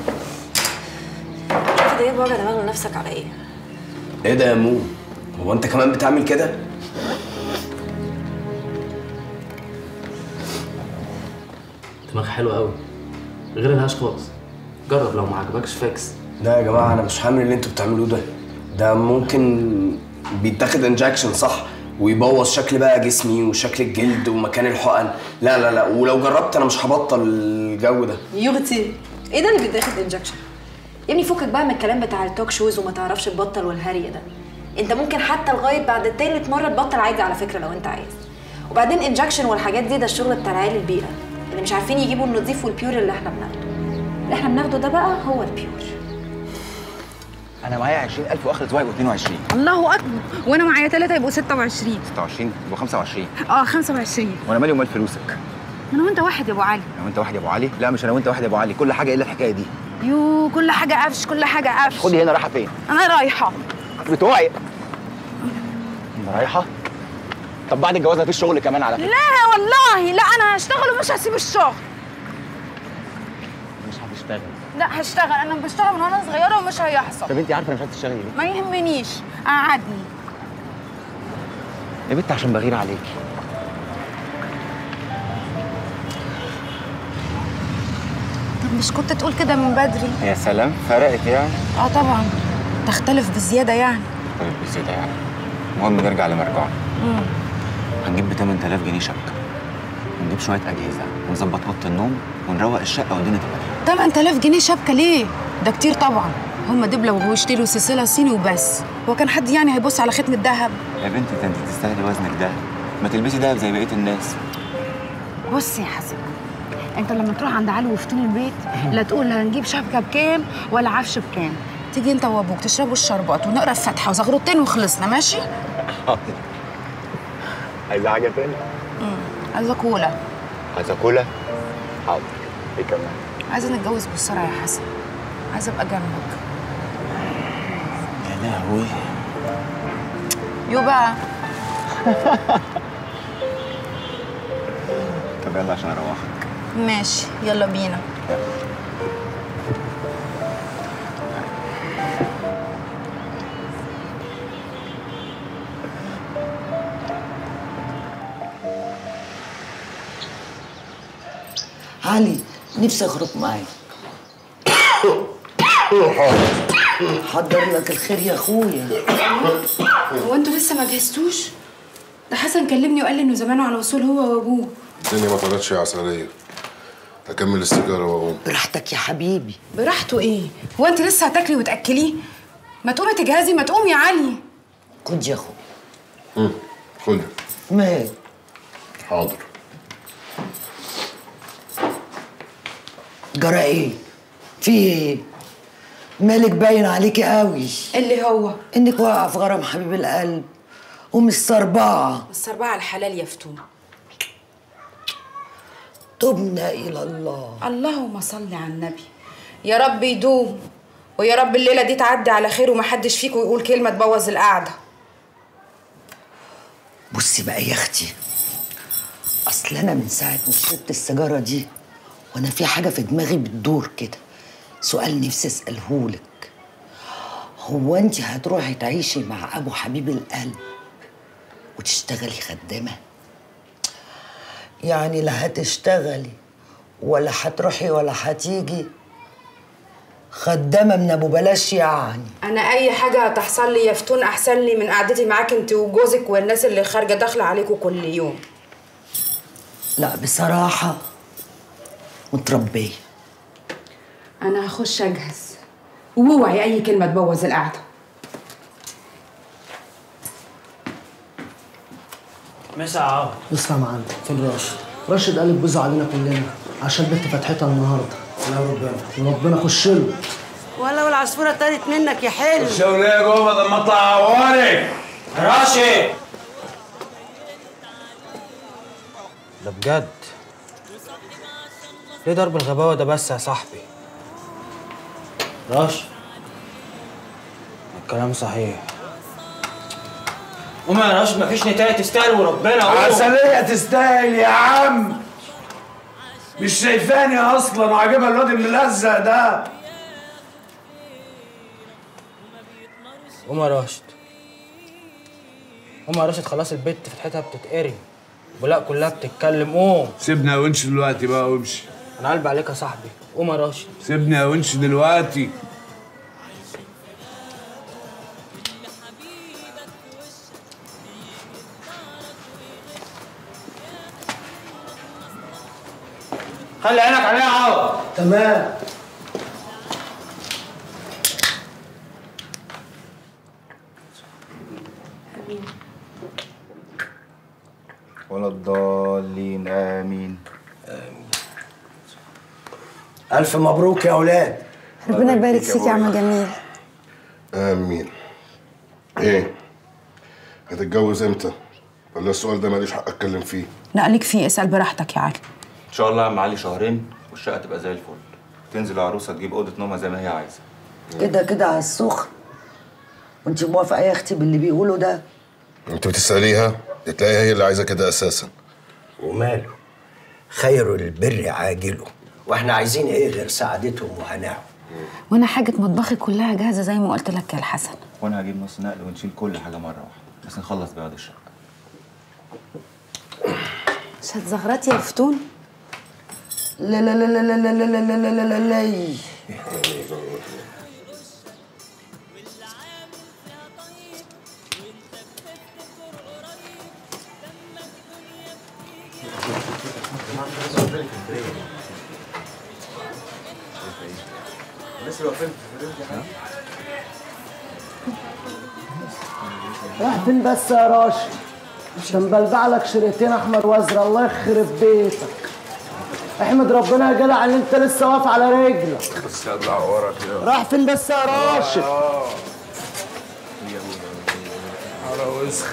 شوف ده جايب وجع دماغ لنفسك على ايه؟ ايه ده يا مو؟ هو انت كمان بتعمل كده؟ دماغ حلو قوي، غير الهاش خالص. جرب، لو ما عجبكش فاكس. لا يا جماعه، انا مش هعمل اللي انتوا بتعملوه ده. ده ممكن بيتاخد انجكشن صح، ويبوظ شكل بقى جسمي وشكل الجلد ومكان الحقن. لا لا لا، ولو جربت انا مش هبطل الجو ده. يغتي ايه ده اللي بيتاخد انجكشن؟ يا ابني فكك بقى من الكلام بتاع التوك شوز وما تعرفش تبطل والهري ده. انت ممكن حتى لغايه بعد تالت مره تبطل عادي على فكره لو انت عايز. وبعدين انجكشن والحاجات دي ده الشغل بتاع العيال البيئه اللي مش عارفين يجيبوا النظيف والبيور اللي احنا بناخده. اللي احنا بناخده ده بقى هو البيور. انا معايا عشرين ألف واخر اسبوع يبقوا اتنين وعشرين. الله اكبر، وانا معايا ثلاثه يبقوا ستة وعشرين. ستة وعشرين يبقوا خمسة وعشرين. اه خمسة وعشرين. وانا مالي ومال فلوسك؟ انا وانت واحد يا ابو علي. انا وانت واحد يا ابو علي؟ لا مش انا وانت واحد يا ابو علي، كل حاجه الا الحكايه دي. يو كل حاجه قفش، كل حاجه قفش. خدي هنا، رايحه فين؟ انا رايحه. بتوعي رايحه؟ طب بعد الجواز مفيش شغل كمان على فكره. لا والله لا، انا هشتغل ومش هسيب الشغل. مش هتشتغل؟ لا هشتغل، انا بشتغل من وانا صغيره ومش هيحصل. طب انت عارفه انا مش هتشتغلي ليه؟ ما يهمنيش، قعدني. يا بنت عشان بغير عليكي. طب مش كنت تقول كده من بدري؟ يا سلام، فرقت يعني؟ اه طبعا، تختلف بزياده يعني. طيب بزياده يعني. المهم نرجع لمرجعنا. امم هنجيب ب ثمانية آلاف جنيه شبكه، ونجيب شويه اجهزه، ونظبط اوضه النوم، ونروق الشقه والدنيا تبقى ثمانية آلاف جنيه شبكه ليه؟ ده كتير طبعا. هم دبله ويشتروا سلسله صيني وبس. هو كان حد يعني هيبص على ختم الذهب؟ يا بنتي ده انت تستاهلي وزنك ده، ما تلبسي دهب زي بقيه الناس. بص يا حسن، انت لما تروح عند علي وفتون البيت لا تقول هنجيب شبكه بكام ولا عفش بكام، تيجي انت وابوك تشربوا الشربات ونقرا الفاتحه وزغروتين وخلصنا. ماشي؟ عايزه حاجه تاني؟ امم عايزه كولا. عايزه كولا؟ حاضر. ايه كمان؟ عايزه نتجوز بسرعه يا حسن، عايزه ابقى جنبك. يا لهوي. يو بقى. طب يلا عشان اروحك. ماشي يلا بينا. علي نفسي اخرج معاك. حضر لك الخير يا اخويا. هو انتوا لسه ما جهزتوش؟ ده حسن كلمني وقال لي انه زمانه على وصول هو وابوه. الدنيا ما طلعتش يا عسلية. هكمل السيجارة واقوم. براحتك يا حبيبي. براحته ايه؟ هو انت لسه هتاكلي وتاكليه؟ ما تقومي تجهزي، ما تقومي يا علي. خد يا اخو. امم خد. مال؟ حاضر. جرى ايه؟ في ايه؟ مالك باين عليكي قوي. اللي هو انك واقعه في غرام حبيب القلب ومستربعه. السربعه الحلال يا فتون. تبنا الى الله. اللهم صل على النبي. يا رب يدوم، ويا رب الليله دي تعدي على خير ومحدش فيكم يقول كلمه تبوظ القعده. بصي بقى يا اختي، اصل انا من ساعه ما شربت السيجاره دي وانا في حاجه في دماغي بتدور كده، سؤال نفسي اسالهولك. هو انت هتروحي تعيشي مع ابو حبيب القلب وتشتغلي خدامه؟ يعني لا هتشتغلي ولا هتروحي ولا هتيجي، خدامه من ابو بلاش يعني. انا اي حاجه هتحصل لي يا فتون احسن لي من قعدتي معاك انت وجوزك والناس اللي خارجه داخله عليكم كل يوم. لا بصراحه متربيه. انا هخش اجهز، واوعي اي كلمه تبوظ القعده. مسا عوض. اسمع معانا، فين راشد؟ راشد قال بوز علينا كلنا عشان بنت فتحتها النهارده. لا ربنا وربنا خش له. ولو العصفوره طارت منك يا حلو. الشغليه جوه بدل ما اطلع عوارك. راشد ده بجد؟ ليه ضرب الغباوه ده بس يا صاحبي؟ راشد الكلام صحيح. قوم يا راشد، مفيش نتاية تستاهل وربنا. عسلية تستاهل يا عم. مش شايفاني اصلا وعاجبها الواد الملزق ده. قوم يا راشد، قوم يا راشد، خلاص البت فتحتها بتتقري ولا كلها بتتكلم. قوم. سيبني يا ونش دلوقتي بقى وامشي. انا قلبي عليك يا صاحبي. قوم يا راشد. سيبني يا ونش دلوقتي. خلي عينك عليها يا عوض. تمام. ولا الضالين. امين. امين. الف مبروك يا اولاد. ربنا يبارك فيك يا عم جميل. امين. ايه هتتجوز امتى؟ ولا السؤال ده ماليش حق اتكلم فيه؟ لا ليك فيه، اسال براحتك يا علي. ان شاء الله يا عم علي شهرين والشقه تبقى زي الفل. تنزل العروسه تجيب اوضه نومها زي ما هي عايزه. كده كده على السخن. وانت موافقه يا اختي باللي بيقولوا ده؟ انت بتساليها؟ تلاقيها هي اللي عايزه كده اساسا. وماله؟ خير البر عاجله، واحنا عايزين ايه غير سعادتهم وهناهم. وانا حاجه مطبخي كلها جاهزه زي ما قلت لك يا الحسن. وانا هجيب نص نقل ونشيل كل حاجه مره واحده، بس نخلص بياض الشقه. مش هتزغرطي يا فتون؟ لا لا لا لا لا لا لا لا لا لا لا لا. راح فين بس يا راشد؟ عشان بلبع لك شريطين احمر وازرق. الله يخرب بيتك. احمد ربنا يا جدع ان انت لسه واقف على رجلك. بس اطلع ورا كده. راح فين بس يا راشد؟ على وسخ.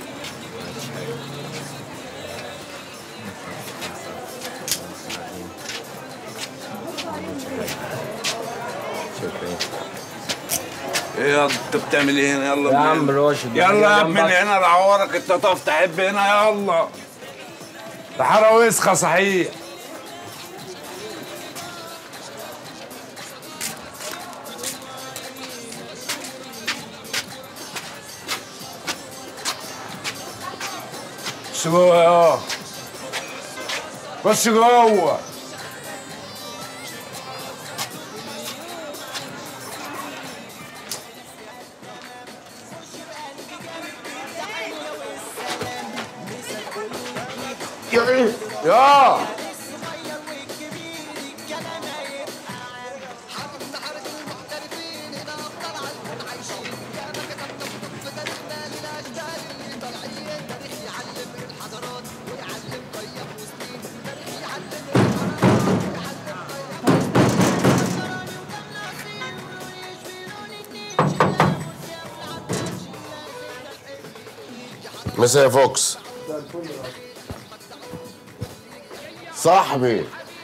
ايه يا انت بتعمل ايه هنا؟ يلا يا عم راشد يلا يا ابني من هنا لعورك. انت تقف تحب هنا؟ يلا ده حاره وسخه صحيح. خش جوه يا خش جوه. يا مسا يا فوكس. صاحبي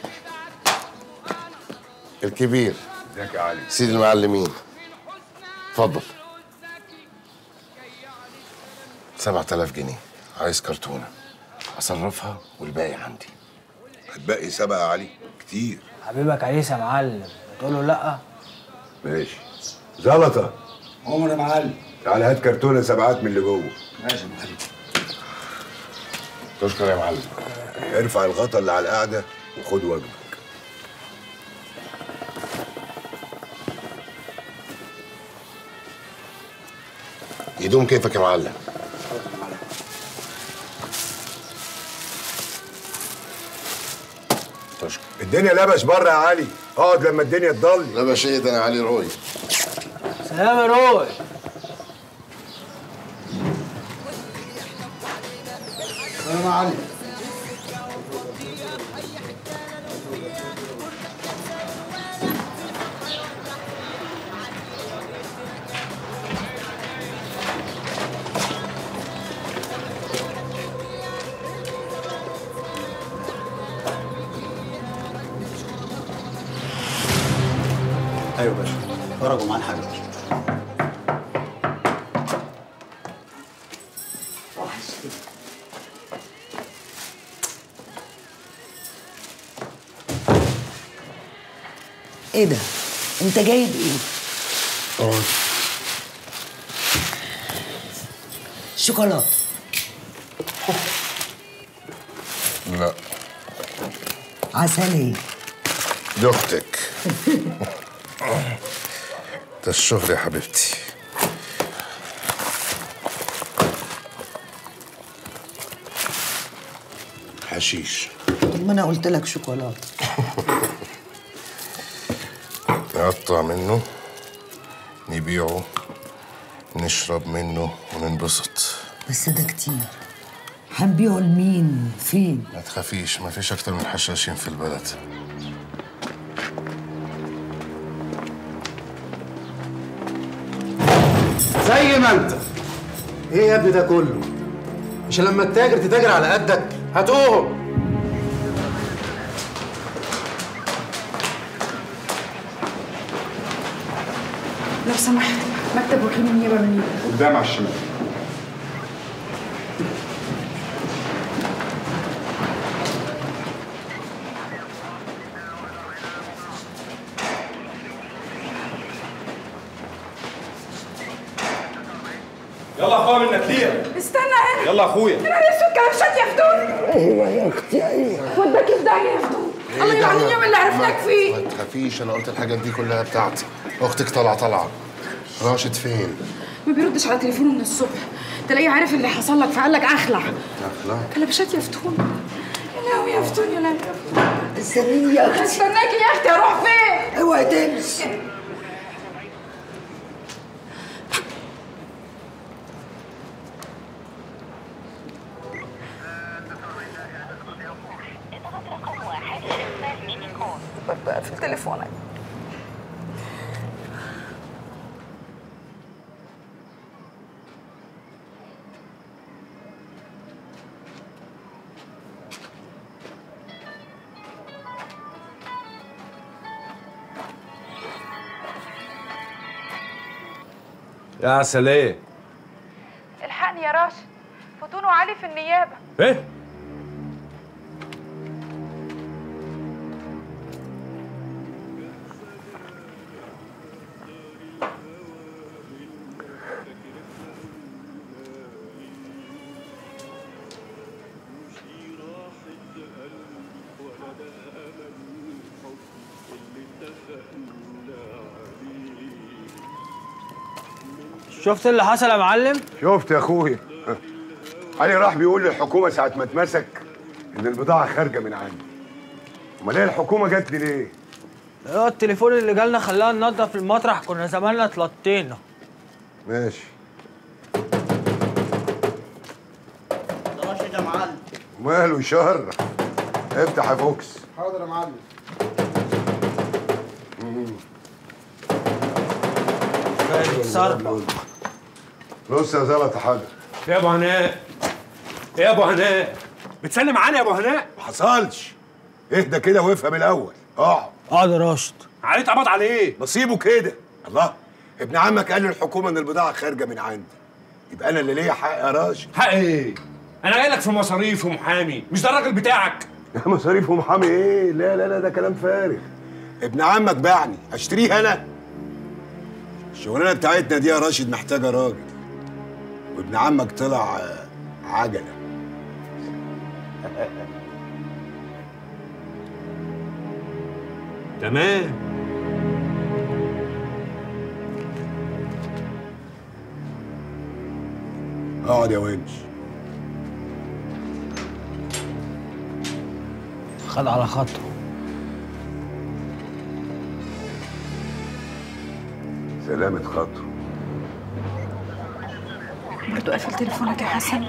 الكبير. ازيك يا علي؟ سيد المعلمين. اتفضل. سبعة آلاف جنيه. عايز كرتونة أصرفها والباقي عندي. هتبقي سبعة يا علي؟ كتير. حبيبك عريس يا معلم، تقول له لا؟ ماشي. زلطة. عمر يا معلم. تعالى هات كرتونة سبعات من اللي جوه. ماشي يا معلم. تشكر يا معلم. ارفع الغطا اللي على القعدة وخد وجبك. يدوم كيفك يا معلم. تشكر. الدنيا لبش بره يا علي، اقعد لما الدنيا تضل. لبش ايه ده؟ انا علي روي. سلام يا روي. سلام يا علي. ايوه باشا، فرجوا معاه الحاجه. ايه ده؟ انت جايب ايه؟ اقعد. شوكولاته. لا. عسلية. دي اختك. ده الشغل يا حبيبتي. حشيش. طب ما انا قلت لك شوكولاته. نقطع منه، نبيعه، نشرب منه وننبسط. بس ده كتير. هنبيعه لمين؟ فين؟ ما تخافيش، ما فيش اكتر من حشاشين في البلد. زي ما انت. ايه يا ابني ده كله؟ مش لما تتاجر تتاجر على قدك؟ هاتوهم. لو سمحت مكتب وكيل النيابه منين؟ قدام على الشمال. يلا اخويا منك ليه؟ استنى هنا. يلا اخويا. انا لسه الكلبشات يا فتون. ايوه يا اختي ايوه. وداك في داهيه يا فتون. الله يلعن اليوم اللي عرفناك فيه. ما تخافيش، انا قلت الحاجات دي كلها بتاعتي. اختك طالعه طالعه. راشد فين؟ ما بيردش على تليفونه من الصبح. تلاقيه عارف اللي حصل لك فقال لك اخلع. اخلع؟ كلبشات يا فتون. يا لهوي يا فتون يا لهوي يا فتون. استنيني يا اختي. استناكي يا اختي اروح فين؟ اوعي تمشي. في تليفونك. يا عسلية. الحقني يا راشد، فتون وعلي في النيابه. ايه؟ شفت اللي حصل يا معلم؟ شفت يا اخويا. علي راح بيقول للحكومه ساعه ما اتمسك ان البضاعه خارجه من عندي. امال ايه الحكومه جت لي ليه؟ اه التليفون اللي جالنا خلانا ننضف المطرح، كنا زماننا اتلطينا. ماشي. راشد يا معلم. وماله يشرف. افتح يا فوكس. حاضر يا معلم. بص يا زلطه حاجه. يا ابو هناء. يا ابو هناء. بتسلم معانا يا ابو هناء؟ ما حصلش. اهدى كده وافهم الاول. اقعد. اقعد يا راشد. علي اتقبض عليه. نصيبه كده. الله. ابن عمك قال للحكومه ان البضاعه خارجه من عندي. يبقى انا اللي ليا حق يا راشد. حق ايه؟ انا جاي لك في مصاريف ومحامي، مش ده الراجل بتاعك. مصاريف ومحامي ايه؟ لا لا لا ده كلام فارغ. ابن عمك باعني، اشتريه انا؟ الشغلانه بتاعتنا دي يا راشد محتاجه راجل. وابن عمك طلع عجله. تمام. اقعد يا ونش. خد على خاطره. سلامة خاطره. برضه قافل تليفونك يا حسن.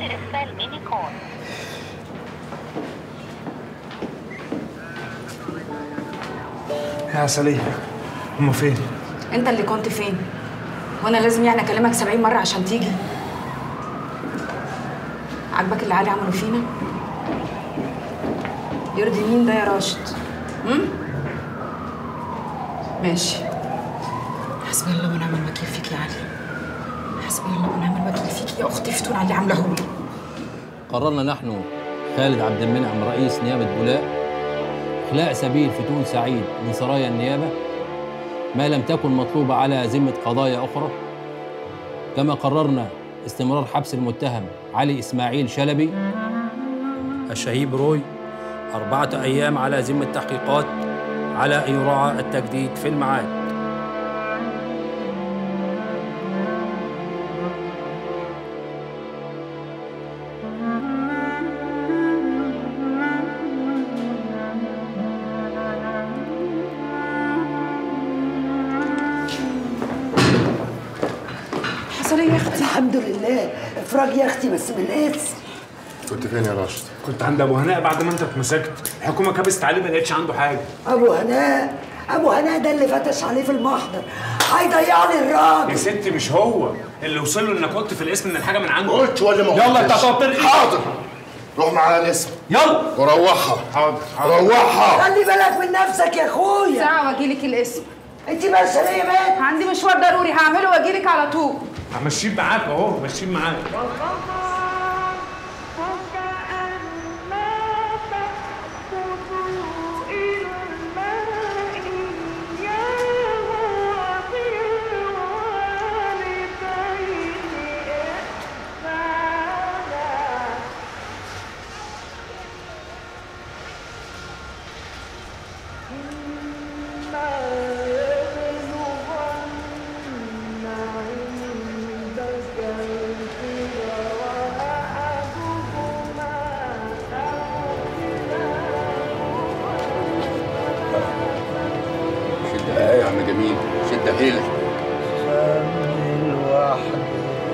يا عسلية، هما فين؟ انت اللي كنت فين؟ وانا لازم يعني اكلمك سبعين مرة عشان تيجي؟ عاجبك اللي علي عمله فينا؟ يرضي مين ده يا راشد؟ امم؟ ماشي. حسبي الله ونعم الوكيل فيك يا علي. حسبي الله ونعم الوكيل فيك يا اختي فتون على اللي عامله لي. قررنا نحن خالد عبد المنعم رئيس نيابة بولاق إخلاء سبيل فتون سعيد من سرايا النيابة ما لم تكن مطلوبة على ذمة قضايا أخرى، كما قررنا استمرار حبس المتهم علي إسماعيل شلبي الشهيب روي أربعة أيام على ذمة تحقيقات على أن يراعى التجديد في الميعاد. حصل ايه يا اختي؟ الحمد لله. افراج يا اختي بس بالقدس. كنت فين يا راشد؟ كنت عند ابو هناء بعد ما انت اتمسكت، الحكومه كبست عليه ما لقيتش عنده حاجه. ابو هناء ابو هناء ده اللي فتش عليه في المحضر، هيضيع لي الراجل. يا ستي مش هو اللي وصل له انك قلت في الاسم ان الحاجه من عنده. قلت ولا ما قلتش؟ يلا انت هتقعد. حاضر. روح معايا الاسم. يلا. وروحها. حاضر. روحها. خلي بالك من نفسك يا اخويا. ساعة واجيلك الاسم. انت ماشيه ليه يا بنت؟ عندي مشوار ضروري هعمله واجيلك على طول. همشيك معاك اهو، ماشيين معاك. يا عم جميل، شد حيلك. سابني لوحدي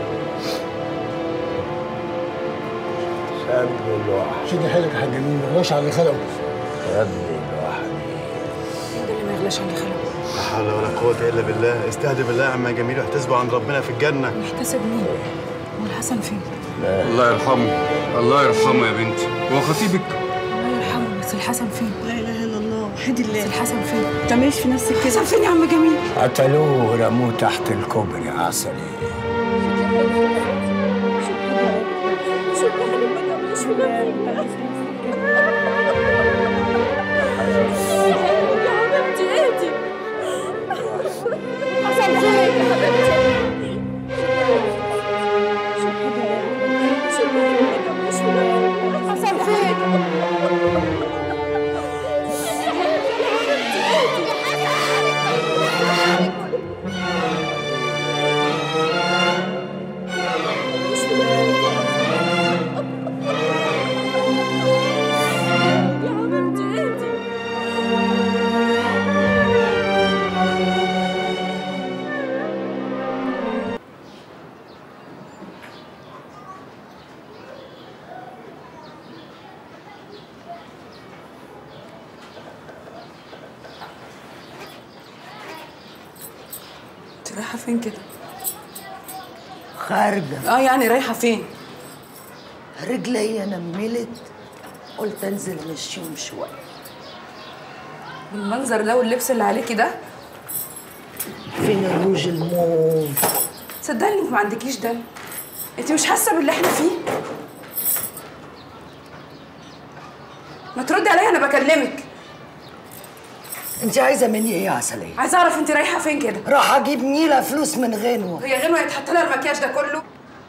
سابني لوحدي شد حيلك يا حاج جميل، ما يغلاش على اللي خلقه. سابني لوحدي. مين ده اللي ما يغلاش على اللي خلقه؟ لا حول ولا قوة إلا بالله، استهدي بالله يا عم جميل واحتسبوا عند ربنا في الجنة. محتسب مين؟ هو الحسن فين؟ الله يرحمه، الله يرحمه يا بنتي، هو خطيبك؟ الله يرحمه، بس الحسن فين؟ لا اله الا الله، وحيد الله. بس الحسن فين؟ ما تعمليش في نفسك كده. الحسن فين يا عم جميل؟ قتلوه ورموه تحت الكوبري يا عسلي. انت رايحه فين كده؟ خارجه. اه يعني رايحه فين؟ رجلي نملت، قلت انزل امشيهم شويه. بالمنظر ده واللبس اللي عليكي ده؟ فين الروج الموف؟ صدقني انت ما عندكيش دم. انت مش حاسه باللي احنا فيه؟ ما تردي عليا، انا بكلمك. انت عايزه مني ايه يا عسليه؟ عايزه اعرف انت رايحه فين كده؟ راح اجيب نيله فلوس من غنوه. هي غنوه يتحط لها المكياج ده كله؟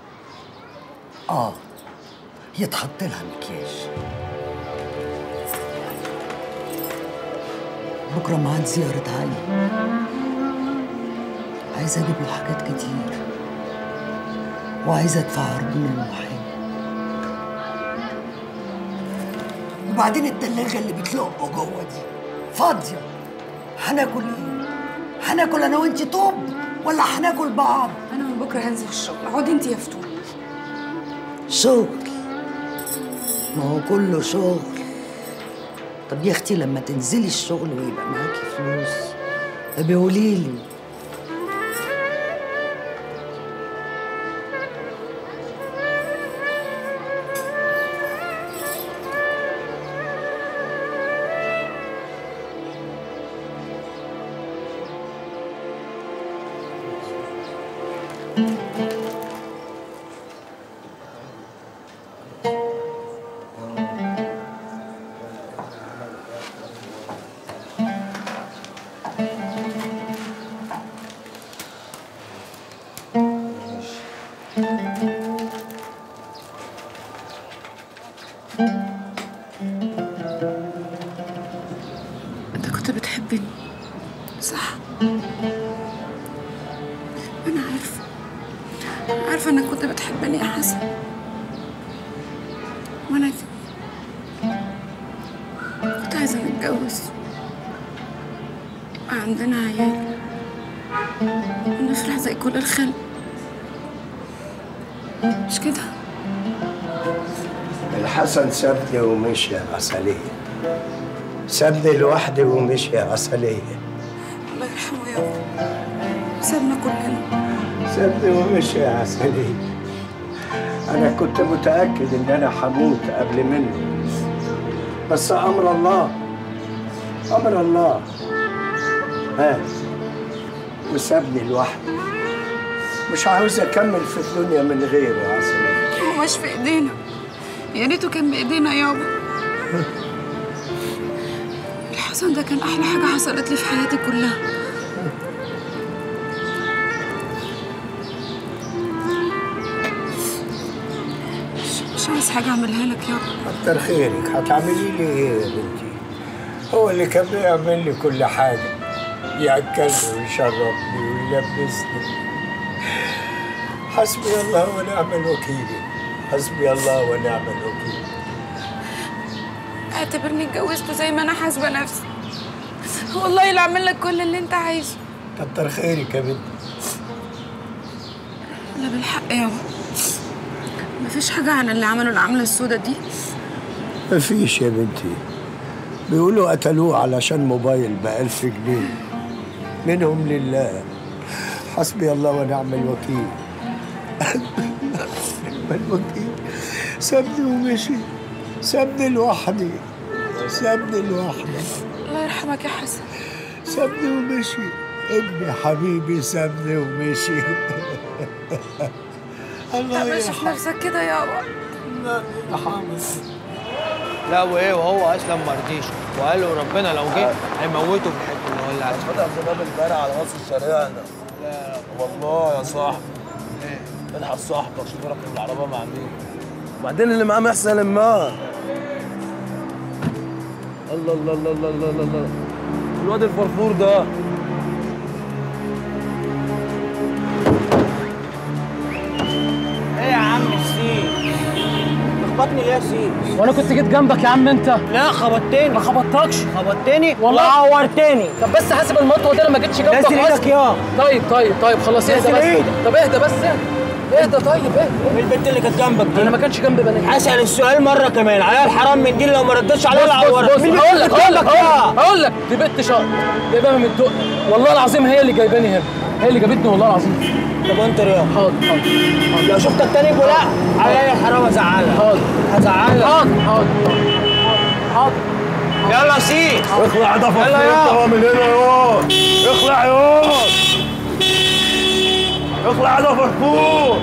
اه يتحط لها مكياج. بكره معاد زياره علي، عايزه اجيب له حاجات كتير وعايزه ادفع عربون المحامي. وبعدين التلاجه اللي بتلقه جوه دي فاضيه. هناكل ايه؟ هناكل انا وانتي طوب ولا هناكل بعض؟ انا من بكره هنزل الشغل، اقعدي انتي يا فتون. شغل؟ ما هو كله شغل. طب يا اختي لما تنزلي الشغل ويبقى معاكي فلوس ابقي قوليلي. انت كنت بتحبني صح؟ انا عارفه عارفه انك كنت بتحبني يا حسن، وانا كنت عايزه نتجوز يبقى عندنا عيال ونفرح زي كل الخلق، مش كده؟ الحسن سابني ومشي يا عسلية. سابني لوحدي ومشي يا عسلية. الله يرحمه يا رب. سابنا كلنا. سابني ومشي يا عسلية. أنا كنت متأكد إن أنا هموت قبل منه، بس أمر الله أمر الله. ها وسابني لوحدي. مش عاوز اكمل في الدنيا من غيره يا عسل. هو مش في ايدينا، يا ريته كان بايدينا يابا. الحسن ده كان احلى حاجه حصلت لي في حياتي كلها. مش, مش عايز حاجه اعملها لك يابا. كتر خيرك، هتعملي لي ايه يا بنتي؟ هو اللي كان بيعمل لي كل حاجه، ياكلني ويشربني ويلبسني. حسبي الله ونعم الوكيل، حسبي الله ونعم الوكيل. اعتبرني اتجوزته زي ما انا حاسبه نفسي. والله اللي اعمل لك كل اللي انت عايزه. كتر خيرك يا بنتي. لا بالحق يابا، مفيش حاجه عن اللي عملوا العمله السوداء دي. مفيش يا بنتي، بيقولوا قتلوه علشان موبايل بألف جنيه. منهم لله، حسبي الله ونعم الوكيل. نعم الوكيل. سابني ومشي، سابني لوحدي، سابني لوحدي. الله يرحمك يا حسن. سابني ومشي، ابني حبيبي سابني ومشي. الله تعملش في نفسك كده يابا. الله يرحمك. لا وايه، وهو اصلا ما رضيش وقال له ربنا لو جه هيموته في الحته اللي ولع فيها. فتح الباب امبارح على راس الشارع ده. لا والله يا صاحبي. ايه؟ الحق صاحبك شوف رقم العربيه مع مين. وبعدين اللي معاه محسن المار. الله الله الله الله الله الله الواد الفرفور ده. ايه يا عم السيف؟ خبطني ليه يا سيف؟ وانا كنت جيت جنبك يا عم انت؟ لا خبطتني. ما خبطتكش. خبطتني؟ والله عورتني. طب بس حاسب المطوه دي انا ما جيتش جنبك اصلا. نزل ايدك يا. طيب طيب طيب خلاص اهدى بس. طب اهدى بس اهدى طيب اهدى. ايه البنت اللي كانت جنبك دي؟ انا ما كانش جنبي بنات. هسأل السؤال مره كمان، عليا الحرام من دي لو ما ردتش عليا العورة. مين هقول لك هقول لك هقول لك دي بنت شاطر جايباها من الدق. والله العظيم هي اللي جايباني هنا، هي اللي جابتني والله العظيم. طب وانت رياض؟ حاضر حاضر. لو شفتك تاني بولا عليا الحرام ازعلك. حاضر هزعلك. حاضر حاضر حاضر. يلا يا سيف اخلع ده فصيل انت من هنا يا اخلع يا اخلع ده فرفور.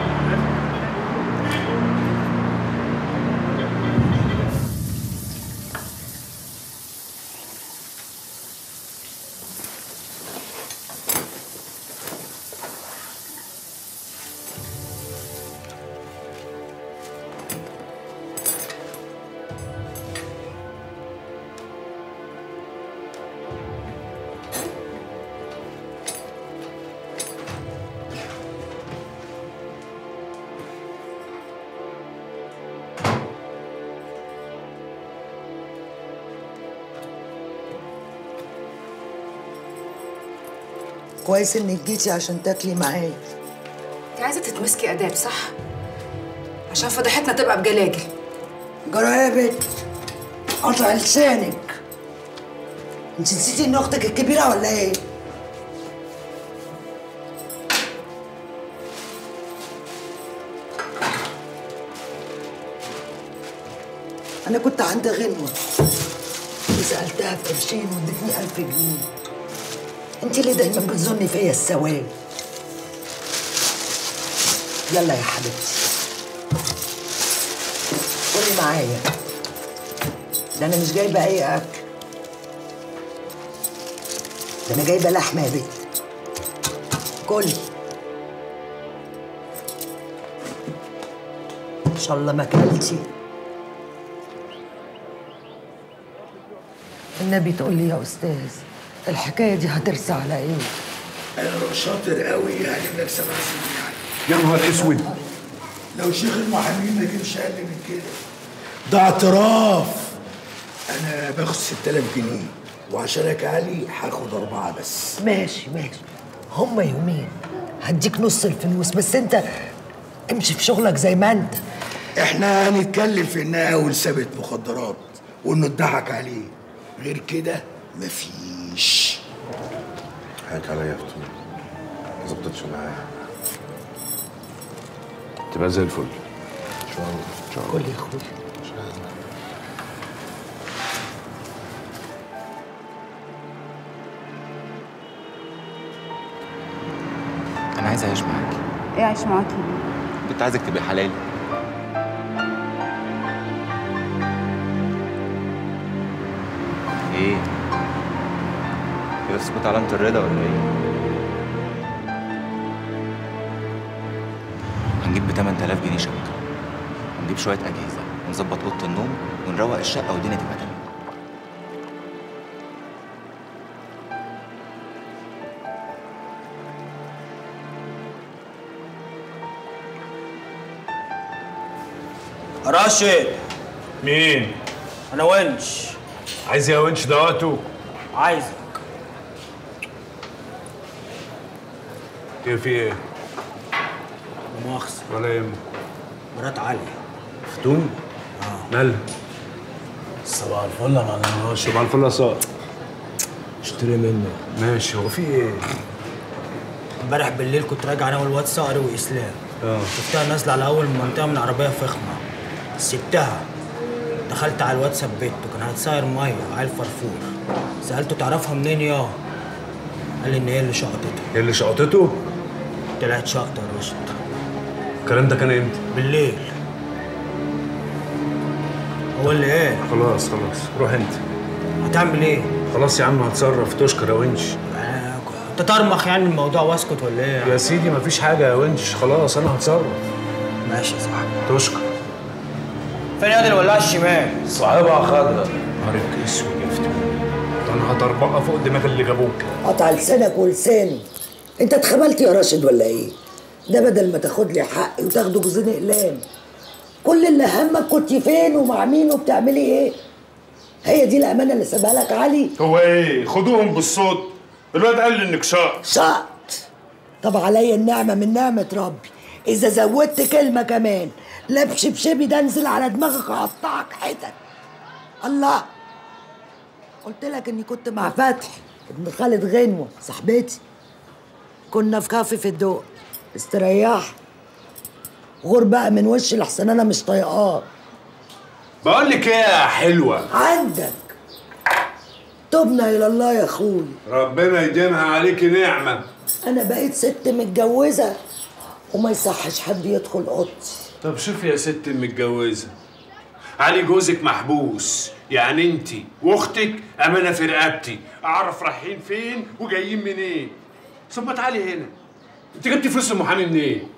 كويس انك جيتي عشان تاكلي معايا. انت عايزه تتمسكي اداب صح؟ عشان فضيحتنا تبقى بجلاجل. جرى يا بنت، قطع لسانك. انت نسيتي ان اختك الكبيره ولا ايه؟ انا كنت عند غنوه وسالتها في قرشين وادتني ألف جنيه. انت اللي دايما بتظني فيا السواد. يلا يا حبيبتي قولي معايا، ده انا مش جايبه اي اكل، ده انا جايبه لحمه يا بنت. كلي ان شاء الله ما اكلتي. النبي تقول لي يا استاذ الحكايه دي هترسى على ايه؟ انا شاطر قوي يعني انك سبع سنين يعني. يا نهار اسود، لو شيخ المحامين ما يجيبش اقل من كده. ده اعتراف. انا باخد ستة آلاف جنيه وعشانك علي هاخد اربعه بس. ماشي ماشي، هما يومين هديك نص الفلوس، بس انت امشي في شغلك زي ما انت. احنا هنتكلم في انها اول سابت مخدرات وانه اتضحك عليه، غير كده مفيش. حقك عليا يا فتون، ما ظبطتش معايا. تبقى زي الفل. ان شاء الله ان شاء الله. كل يا اخويا. عايز اعيش معاكي. ايه عايش معاكي؟ كنت عايزك تبقي حلالي. ايه؟ كده تسكت علامة الرضا ولا ايه؟ هنجيب ب تمن تلاف جنيه شبكة، ونجيب شوية أجهزة، ونظبط أوضة النوم، ونروق الشقة والدنيا تبقى تمام. راشد. مين؟ انا ونش. عايز يا ونش ده وقته؟ عايزك. ايه في ايه؟ لا مؤاخذة. ولا يهمك. مرات علي. فتون؟ اه. مالها؟ صباح الفل يا معلم راشد. صباح الفل يا صقر. اشتري منه. ماشي، هو في ايه؟ امبارح بالليل كنت راجع انا والواد صقر واسلام. اه. شفتها نازله على اول منطقه من عربيه فخمه. سبتها. دخلت على الواد ثبته، كان هتصاير ميه عيل فرفور. سالته تعرفها منين يا؟ قال لي ان هي اللي شقطتها. هي اللي شقطته؟ طلعت شقطه يا راشد. الكلام ده كان امتى؟ بالليل. هو اللي ايه؟ خلاص خلاص، روح انت. هتعمل ايه؟ خلاص يا عم هتصرف، تشكر يا ونش. تطرمخ يعني الموضوع واسكت ولا ايه؟ يا سيدي مفيش حاجه يا ونش، خلاص انا هتصرف. ماشي يا صاحبي. تشكر. فين ياد الولاعه الشمال؟ صاحبها خضرا. نهارك اسود يا فتون، ده انا هطربقها فوق دماغ اللي جابوك. قطع لسانك ولساني. انت اتخبلت يا راشد ولا ايه؟ ده بدل ما تاخد لي حقي وتاخده جوزين اقلام. كل اللي همك كنت فين ومع مين وبتعملي ايه؟ هي دي الامانه اللي سابها لك علي؟ هو ايه؟ خدوهم بالصوت. الواد قال لي انك شقط. شقط؟ طب عليا النعمه من نعمه ربي، اذا زودت كلمه كمان لا بشبشبي ده انزل على دماغك اقطعك حتت. الله، قلت لك اني كنت مع فتحي ابن خالد غنوه صاحبتي، كنا في كافي في الدور. استريح غور بقى من وشي لحسن انا مش طايقاه. بقول لك ايه يا حلوه؟ عندك تبنا الى الله يا اخوي. ربنا يديمها عليكي نعمه. انا بقيت ست متجوزه وما يصحش حد يدخل اوضتي. طب شوفي يا ست المتجوزه، علي جوزك محبوس، يعني انت واختك امانه في رقبتي، اعرف رايحين فين وجايين منين. ثم تعالي هنا، انت جبتي فلوس المحامي منين؟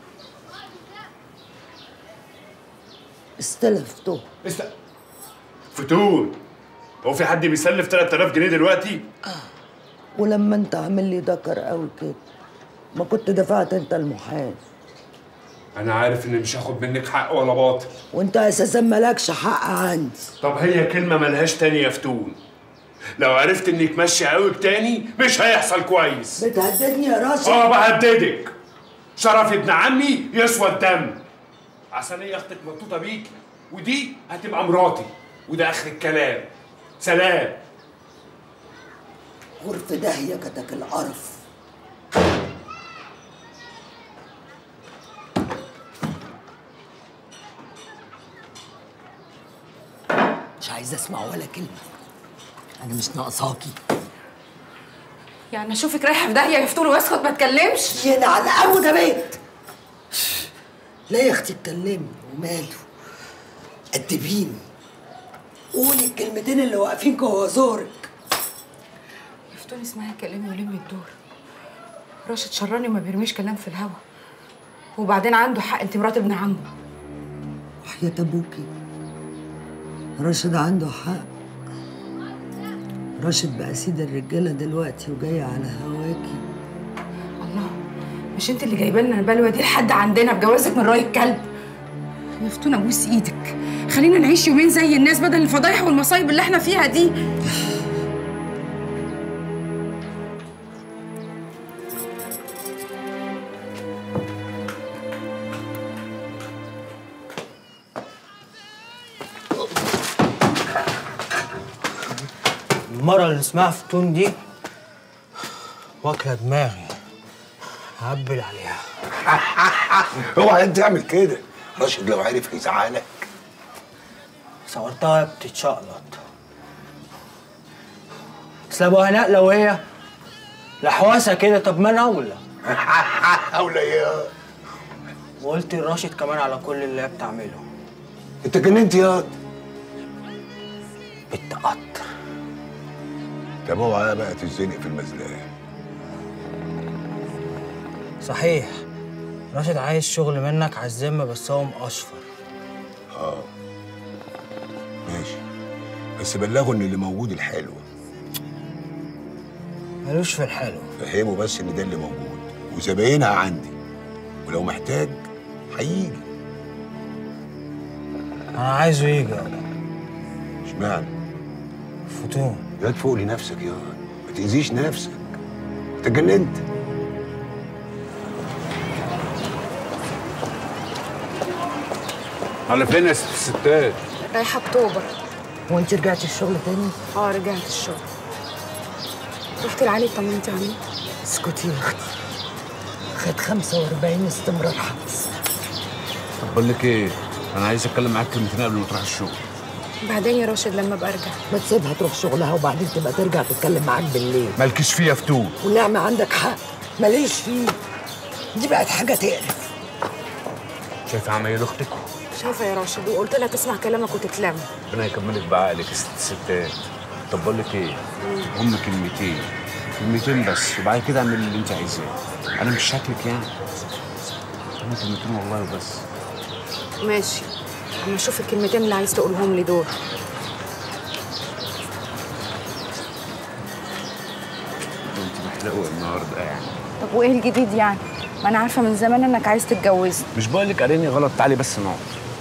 استلفته. است... فتون، هو في حد بيسلف تلات آلاف جنيه دلوقتي؟ آه. ولما انت عامل لي دكر قوي كده ما كنت دفعت انت المحامي. انا عارف اني مش هاخد منك حق ولا باطل، وانت اساسا مالكش حق عندي. طب هي كلمه ملهاش تاني يا فتون، لو عرفت انك ماشيه قوي تاني مش هيحصل كويس. بتهددني يا راشد؟ اه بهددك. شرف ابن عمي يسوى الدم. عشان هي اختك مبسوطه بيكي، ودي هتبقى مراتي، وده اخر الكلام. سلام. غرف داهيه كتك القرف. مش عايزه اسمع ولا كلمه، انا مش ناقصاكي. يعني اشوفك رايحه في داهيه يفتون واسكت ما اتكلمش؟ ينعل ابو ده بيت. لا يا اختي اتكلمي وماله، قدبيني قولي الكلمتين اللي واقفين جوه زورك. يفتون اسمعي كلامي ولمي الدور. راشد شراني وما بيرميش كلام في الهوا، وبعدين عنده حق، انت مرات ابن عمه. وحياة ابوكي راشد عنده حق. راشد بقى سيد الرجاله دلوقتي وجاي على هواكي. الله، مش انت اللي جايبه لنا البلوه دي لحد عندنا بجوازك من راي الكلب؟ يفتون ابوس ايدك، خلينا نعيش يومين زي الناس بدل الفضايح والمصايب اللي احنا فيها دي. المرة اللي اسمها فتون دي واكلة دماغي، هقبل عليها. اوعى انت تعمل كده، راشد لو عرف هيزعلك. صورتها بتتشقلط. اصل ابو هناء لو هي لحواسه كده، طب ما انا اولى. اولياء. وقلت لراشد كمان على كل اللي هي بتعمله. انت جننت ياض. بنت قطر. طب اوعى بقى تتزنق في المزلايه. صحيح راشد عايز شغل منك على الذمه بس هو مقشفر. اه ماشي، بس بلغه ان اللي موجود الحلو. ملوش في الحلو. فهمه بس ان ده اللي موجود وزباينها عندي، ولو محتاج هيجي. انا عايزه يجي. اشمعنى؟ فتون. يا تفوق لنفسك يا ما تأذيش نفسك. انت اتجننت. على فين يا ست الستات؟ رايحه اكتوبر. هو انت رجعتي الشغل تاني؟ اه رجعت الشغل. رحت لعلي طمنتي عليه. اسكتي يا اختي. خد خمسة وأربعين استمرار حبس. طب بقول لك ايه؟ انا عايز اتكلم معاك كلمتين قبل ما تروح الشغل. بعدين يا راشد لما ابقى ارجع. ما تسيبها تروح شغلها وبعدين تبقى ترجع تتكلم معاك بالليل. مالكيش فيها فتون. والنعمة عندك حق، ماليش فيه. دي بقت حاجة تقرف. شايفه عمايل اختك؟ شايفه يا راشد وقلت لها تسمع كلامك وتتلم. ربنا يكملك بعقلك يا ست الستات. طب بقول لك ايه؟ هم كلمتين كلمتين بس وبعد كده اعمل اللي انت عايزاه. انا مش شكلك يعني. هم كلمتين والله وبس. ماشي، اما اشوف الكلمتين اللي عايز تقولهم لي دول. انت محلقه النهارده يعني. طب وايه الجديد يعني؟ ما انا عارفه من زمان انك عايز تتجوزني. مش بقول لك قاريني غلط، تعالي بس نقعد.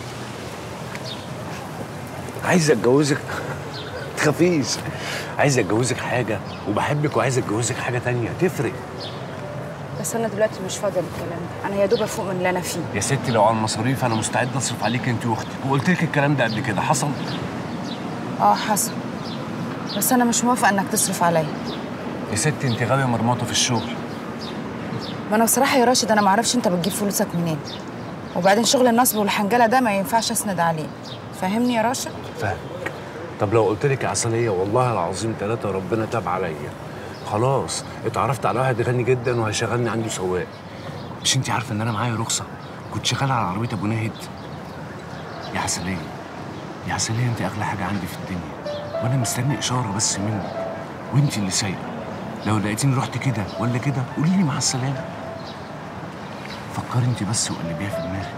عايز اتجوزك تخافيش. عايز اتجوزك حاجه وبحبك وعايز اتجوزك حاجه تانية تفرق. بس انا دلوقتي مش فاضيه للكلام ده، انا يا دوب افوق من اللي انا فيه. يا ستي لو على المصاريف انا مستعد اصرف عليك انت واختك، وقلت لك الكلام ده قبل كده، حصل؟ اه حصل، بس انا مش موافقه انك تصرف عليا. يا ستي انت غاويه مرمطه في الشغل. ما انا بصراحه يا راشد انا ما اعرفش انت بتجيب فلوسك منين، وبعدين شغل النصب والحنجله ده ما ينفعش اسند عليه، فاهمني يا راشد؟ فاهمك. طب لو قلت لك يا عسليه والله العظيم ثلاثه ربنا تاب عليا، خلاص اتعرفت على واحد غني جدا وهيشغلني عنده سواق. مش انت عارفه ان انا معايا رخصه؟ كنت شغال على عربيه ابو ناهد. يا عسليه يا عسليه انت اغلى حاجه عندي في الدنيا، وانا مستني اشاره بس منك، وانت اللي سايقه. لو لقيتيني رحت كده ولا كده قولي لي مع السلامه. فكري انت بس وقلبيها في دماغك.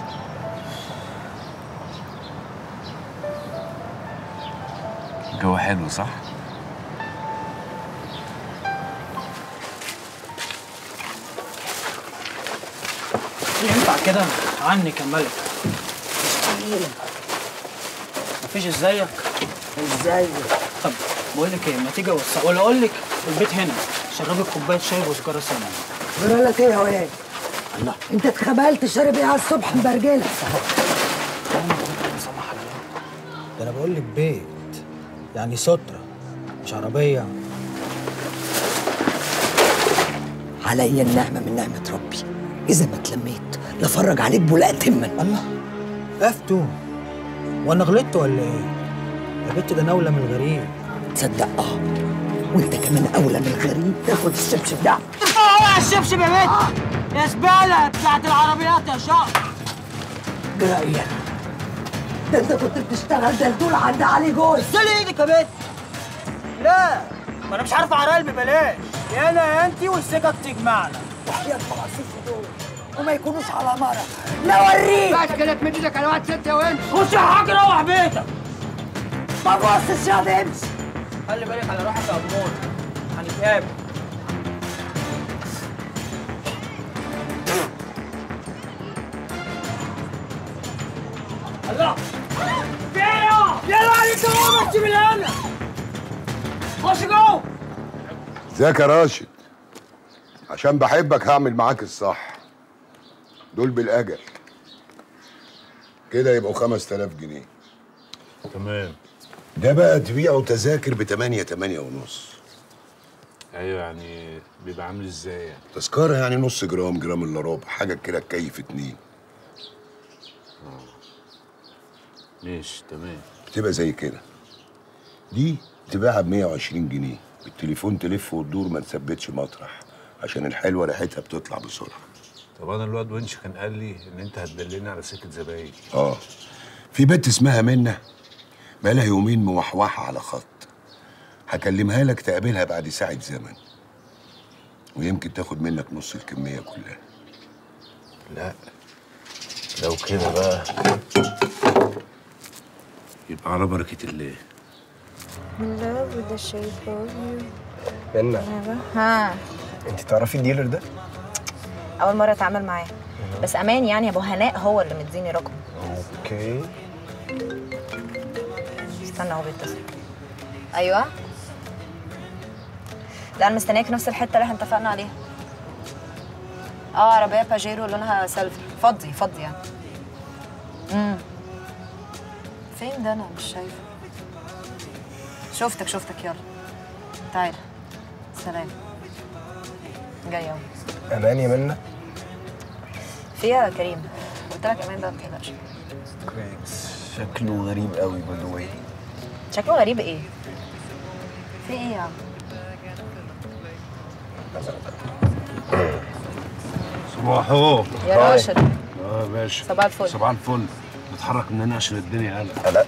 الجو حلو صح؟ ينفع كده عنك يا ملك؟ مفيش ازيك؟ ازيك؟ طب بقول لك ايه، ما تيجي اوصل ولا اقول لك البيت هنا شربك كوبايه شاي وسجاره سنه. جرى لك ايه يا واد؟ الله انت اتخبلت شارب ايه على الصبح مبرجله؟ ده انا بقول لك بيت يعني ستره مش عربيه. عليا النعمه من نعمه ربي، اذا ما اتلميت لفرج عليك بولاء تما. الله افتون وانا غلطت ولا ايه؟ يا بنت ده انا اولى من الغريب. تصدق اه وانت كمان اولى من الغريب تاخد الشبشب ده. ارفعوا على الشبشب يا بنت يا زباله بتاعت العربيات يا شقر. جرايه ده انت كنت بتشتغل دلدول عند علي جوز. سلي ايدك يا بنت. لا ما انا مش عارف اعرقل ببلاش، يا انا يا انتي والسكك تجمعنا. وحياة مقاصيص دول وما يكونوش على مرة لا اوريك. بس كده تمد ايدك على واحد ست يا وانت. خش يا حاج روح بيتك. ما تبصش يا ده امشي. خلي بالك على روحك يا امور، هنتقابل. الله في ايه؟ يلا عليك اهو ماشي من هنا. خش جوه. ازيك يا راشد؟ عشان بحبك هعمل معاك الصح. دول بالاجل كده يبقوا خمس تلاف جنيه. تمام. ده بقى تبيعه تذاكر بتمانية تمانية ونص. ايوه يعني بيبقى عامل ازاي يعني؟ تذكرة يعني نص جرام جرام الا ربع حاجة كده تكيف اتنين. اه ماشي تمام. بتبقى زي كده. دي تبيعها ب مية وعشرين جنيه، بالتليفون تلف وتدور ما تثبتش مطرح، عشان الحلوه ريحتها بتطلع بسرعه. طب انا الواد ونش كان قال لي ان انت هتدلني على سكه زباين. اه في بنت اسمها منة بقالها يومين موحوحه على خط، هكلمها لك تقابلها بعد ساعه زمن، ويمكن تاخد منك نص الكميه كلها. لا لو كده بقى يبقى على بركه الله. منى، ها انت تعرفي الديلر ده؟ اول مره اتعامل معاه، بس امان يعني ابو هناء هو اللي مديني رقم. اوكي استنى هو بيتصل. ايوه لا انا مستنياك في نفس الحته اللي احنا اتفقنا عليها. اه عربيه باجيرو لونها سيلفر، فضي فضي يعني. امم فين ده؟ انا مش شايفه. شفتك شفتك يلا تعال. سلام. جايه اهو. امان يا منى؟ فيها كريم، قلت لك امان ده ما تقلقش. كويس. شكله غريب قوي باي ذا واي. شكله غريب ايه؟ في ايه يا عم؟ صباحو يا راشد. اه يا باشا. صباح الفل. صباح الفل. نتحرك من هنا عشان الدنيا قلق. قلق.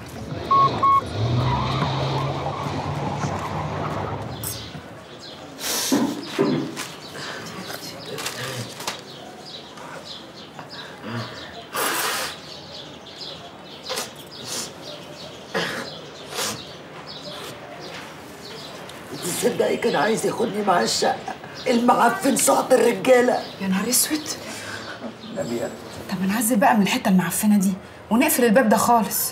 تصدقي كان عايز ياخدني معاه الشقة، المعفن صعب الرجالة. يا نهار اسود. نبيل طب نعزل بقى من الحته المعفنه دي ونقفل الباب ده خالص.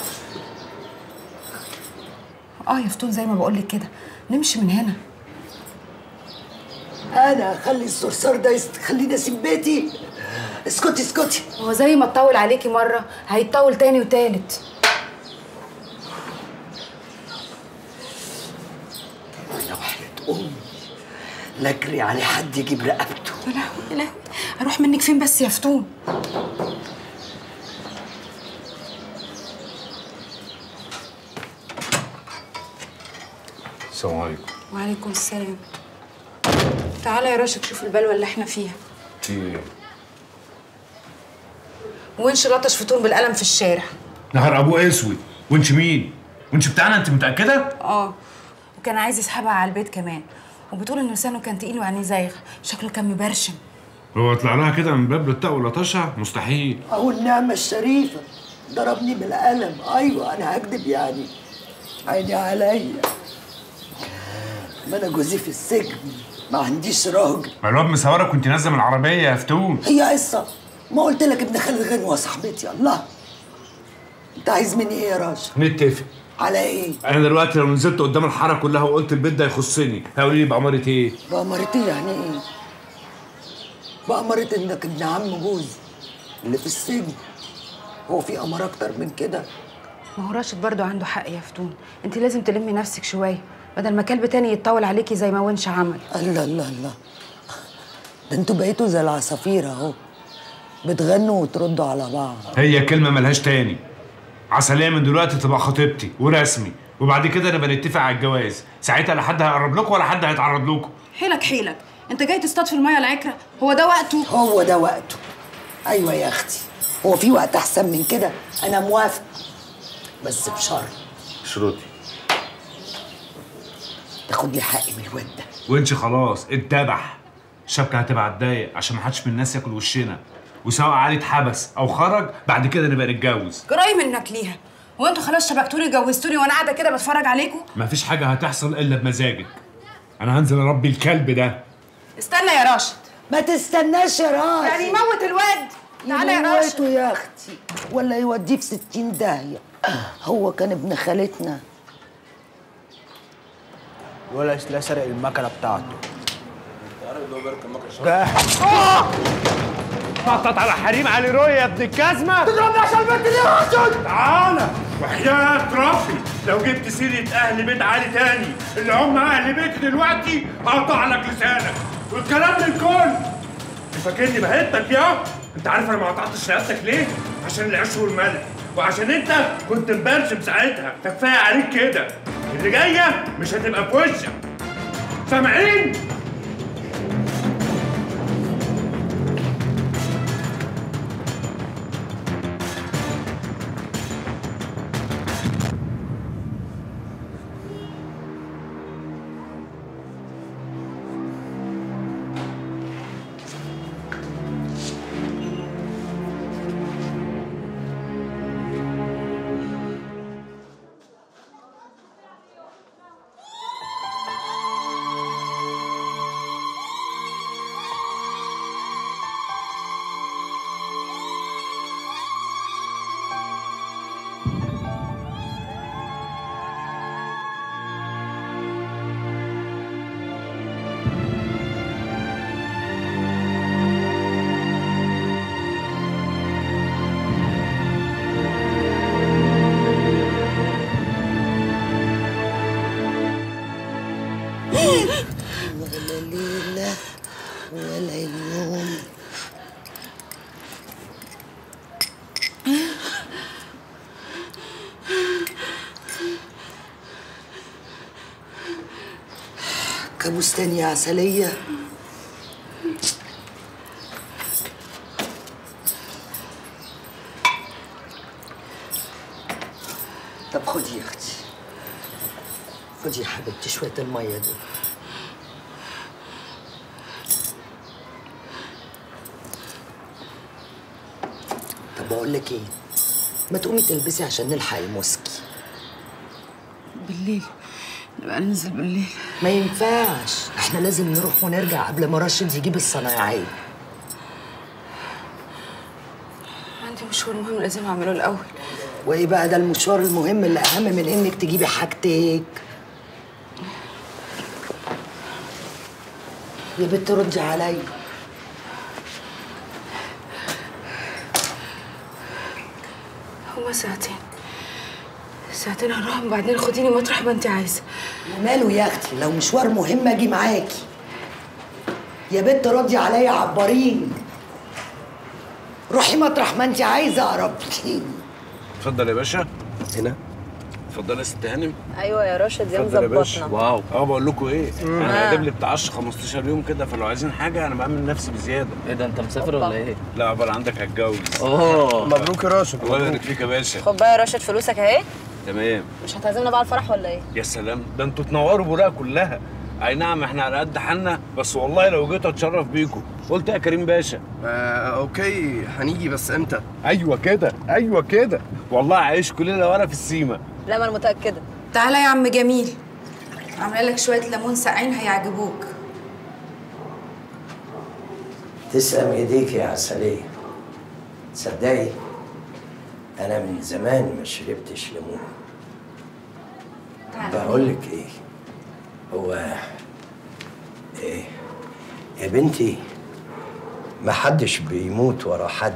اه يا فتون زي ما بقول لك كده، نمشي من هنا. انا اخلي الصرصار ده يخليني اسيب بيتي؟ اسكتي اسكتي. هو زي ما اتطول عليكي مره هيتطول تاني وتالت. انا وحياة امي لا اجري على حد يجيب رقبته. يا لهوي يا لهوي، اروح منك فين بس يا فتون؟ السلام عليكم. وعليكم السلام. تعالى يا راشد شوف البلوه اللي احنا فيها. في ايه؟ ونش لطش فتون بالقلم في الشارع. نهار ابوه اسود. ونش مين؟ ونش بتاعنا انت متاكده؟ اه وكان عايز يسحبها على البيت كمان، وبتقول ان لسانه كان تقيل وعينيه زايغه، شكله كان مبرشم. هو طلع لها كده من باب للطاق ولطشها؟ مستحيل. اهو النعمة الشريفة ضربني بالقلم. ايوه انا هكدب يعني؟ عيني عليا، ما انا جوزي في السجن، ما عنديش راجل. ما الواد مسهرك كنت نازله من العربيه يا فتون. هي قصة، ما قلت لك ابن خالد غنوة صاحبتي. الله، انت عايز مني ايه يا راشد؟ نتفق على ايه؟ انا دلوقتي لو نزلت قدام الحاره كلها وقلت البيت ده يخصني هيقولوا لي بأمارة ايه؟ بأمارة ايه يعني ايه؟ بأمارة انك ابن عم جوزي اللي في السجن. هو في أمارة اكتر من كده؟ ما هو راشد برضه عنده حق يا فتون، انت لازم تلمي نفسك شويه بدل ما كلب تاني يتطول عليكي زي ما ونش عمل. الله الله الله، ده انتوا بقيتوا زي العصافير اهو، بتغنوا وتردوا على بعض. هي كلمه ملهاش تاني. عسلية من دلوقتي تبقى خطيبتي ورسمي، وبعد كده نبقى نتفق على الجواز، ساعتها لا حد هيقرب لكم ولا حد هيتعرض لكم. حيلك حيلك، انت جاي تصطاد في الميه العكره؟ هو ده وقته؟ هو ده وقته. ايوه يا اختي، هو في وقت احسن من كده؟ انا موافق بس بشرط. شروطي تاخد لي حقي من الواد ده. وانش خلاص اتذبح. الشبكه هتبقى هتضايق عشان ما حدش من الناس ياكل وشنا، وسواء علي اتحبس او خرج بعد كده نبقى نتجوز. جراي منك ليها، هو انتوا خلاص شبكتوني جوزتوني وانا قاعده كده بتفرج عليكم؟ مفيش حاجه هتحصل الا بمزاجك. انا هنزل اربي الكلب ده. استنى يا راشد. ما تستناش يا راشد، يعني يموت الواد. تعالى يا راشد. يموته يا اختي ولا يوديه في ستين داهيه. هو كان ابن خالتنا. ولا لا سرق المكنه بتاعته. نطط على حريم علي روي يا ابن الجزمه. تضربني عشان البنت دي يا راشد؟ تعالى وحياة ربي لو جبت سيرة أهل بيت علي تاني اللي هم أهل بيتي دلوقتي هقطع لك لسانك، والكلام للكل. فاكرني بهتك يا؟ أنت عارف أنا ما قطعتش رقبتك ليه؟ عشان العيش والملح، وعشان أنت كنت مبرشم ساعتها، فكفاية عليك كده. اللي جاية مش هتبقى في وشك. سامعين؟ ولا ليلة ولا يوم. كابوس تاني يا عسلية. طب خدي يا اختي، خدي يا حبيبتي شوية المية دول. طب بقول لك ايه، ما تقومي تلبسي عشان نلحق الموسكي. بالليل نبقى ننزل بالليل. ما ينفعش، احنا لازم نروح ونرجع قبل ما راشد يجيب الصنايعية. عندي مشوار مهم لازم اعمله الاول. وايه بقى ده المشوار المهم اللي اهم من انك تجيبي حاجتك؟ يا بنت ردي عليا. هما ساعتين ساعتين هنروح وبعدين خديني مطرح ما انت عايزه. وماله يا اختي، لو مشوار مهم اجي معاكي. يا بنت ردي عليا عبريني. روحي مطرح ما انت عايزه اقرب لي. اتفضل يا باشا. هنا. اتفضل يا ست هانم. ايوه يا راشد يا اتفضل يا باشا. مظبطنا. واو. اه بقول لكم ايه؟ مم. انا آه. قادم لي بتاع عشرة خمستاشر يوم كده، فلو عايزين حاجه انا بعمل نفسي بزياده. ايه ده انت مسافر ولا ايه؟ لا عبال عندك هتجوز. اوه. مبروك يا راشد. الله يبارك فيك يا باشا. خد بقى يا راشد فلوسك اهي. تمام. مش هتعزمنا بقى على الفرح ولا ايه؟ يا سلام، ده انتوا تنوروا بوراقه كلها. اي نعم احنا على قد حالنا، بس والله لو جيت اتشرف بيكم. قلت يا كريم باشا. آه اوكي، هنيجي بس امتى؟ ايوه كده، ايوه كده. والله عايش كلنا وانا في السيما. لا ما انا متاكده. تعالى يا عم جميل، عامله لك شويه ليمون ساقعين هيعجبوك. تسلم ايديك يا عسلية. تصدقي انا من زمان ما شربتش ليمون. بقول لك ايه، هو ايه يا بنتي، ما حدش بيموت ورا حد.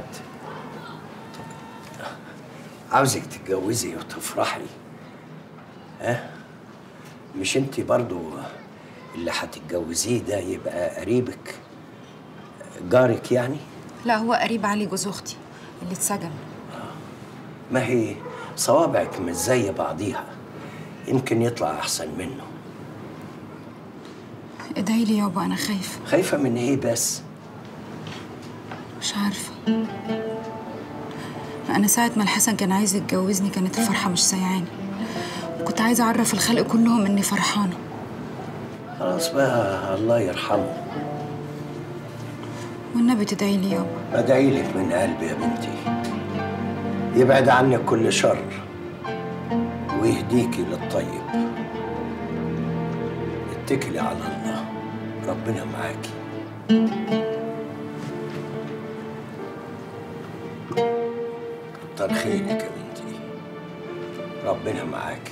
عاوزك تتجوزي وتفرحي. ها؟ مش انتي برضو اللي هتتجوزيه ده يبقى قريبك، جارك يعني؟ لا هو قريب علي جوز اختي اللي اتسجن. ما هي صوابعك مش زي بعضيها، يمكن يطلع احسن منه. ادعي لي يابا انا خايفه. خايفه من ايه بس؟ مش عارفه، انا ساعه ما الحسن كان عايز يتجوزني كانت الفرحه مش سايعاني، كنت عايزه اعرف الخلق كلهم اني فرحانه. خلاص بقى الله يرحمه. والنبي تدعي لي يابا. بدعي لك من قلبي يا بنتي، يبعد عنك كل شر ويهديكي للطيب. اتكلي على الله، ربنا معاكي. كتر خيرك يا بنتي، ربنا معاكي.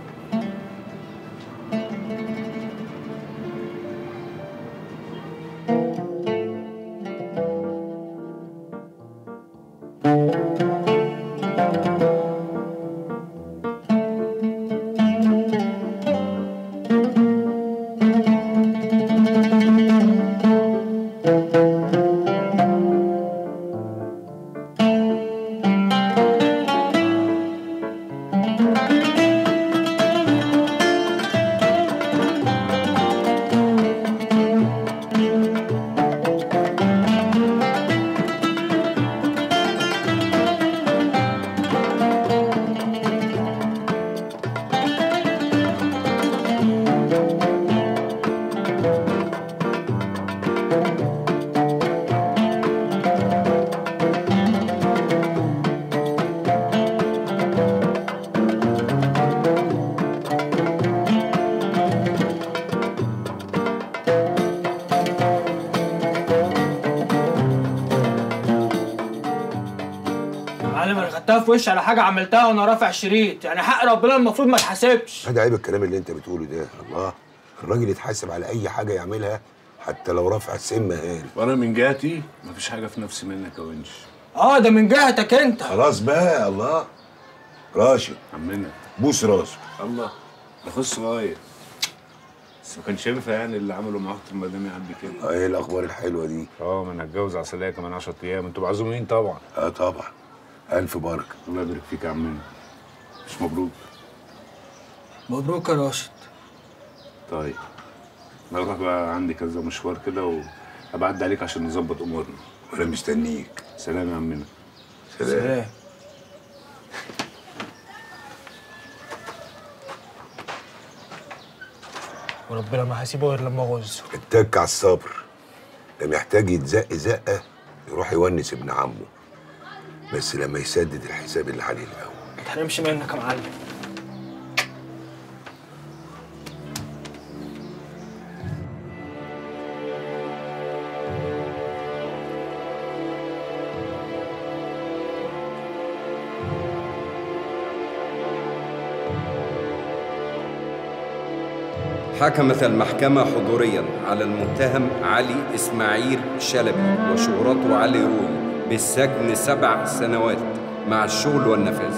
خدتها في وشي على حاجه عملتها وانا رافع شريط، يعني حق ربنا المفروض ما اتحاسبش. هذا عيب الكلام اللي انت بتقوله ده. الله، الراجل يتحاسب على اي حاجه يعملها حتى لو رافع سم هاني. وانا من جهتي مفيش حاجه في نفسي منك يا ونش. اه ده من جهتك انت. خلاص بقى. الله راشد عمنا بوس راسه. الله ده خص صغير. بس ما كانش ينفع يعني اللي عملوا مع اخت المدام يعدي كده. ايه الاخبار الحلوه دي؟ اه ما انا هتجوز عسليه كمان عشرة ايام، انتوا معزومين طبعا. اه طبعا، الف بركه. الله يبارك فيك يا عمنا. مش مبروك؟ مبروك يا راشد. طيب انا اروح بقى، عندي كذا مشوار كده وابعد عليك عشان نظبط امورنا. وانا مستنيك. سلام يا عمنا. سلام, سلام. وربنا ما هسيبه غير لما اغز. اتك على الصبر، ده محتاج يتزق زقه يروح يونس ابن عمه، بس لما يسدد الحساب اللي عليه الاول. انت هنمشي منك يا معلم. حكمت المحكمة حضوريا على المتهم علي إسماعيل شلبي وشهرته علي رومي بالسجن سبع سنوات مع الشغل والنفاذ.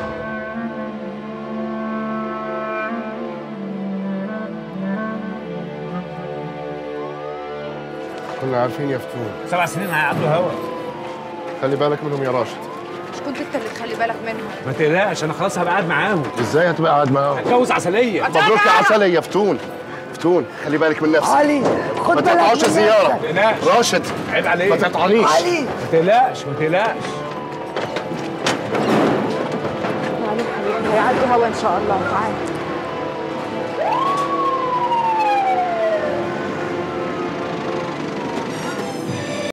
كنا عارفين يا فتون. سبع سنين هيعدوا هوا. خلي بالك منهم يا راشد. مش كنت انت اللي تخلي بالك منهم؟ ما تقلقش انا خلاص هبقى قاعد معاهم. ازاي هتبقى قاعد معاهم؟ هتجوز عسليه. مبروك يا عسليه. فتون فتون خلي بالك من نفسك. علي خد ما بالك تقطعوش من الزياره. ما تقلقش. راشد عيب عليك. ما تقطعنيش. علي ما تقلقش ما تقلقش. تعالي حبيبي هيعدوا هوا ان شاء الله. تعالي.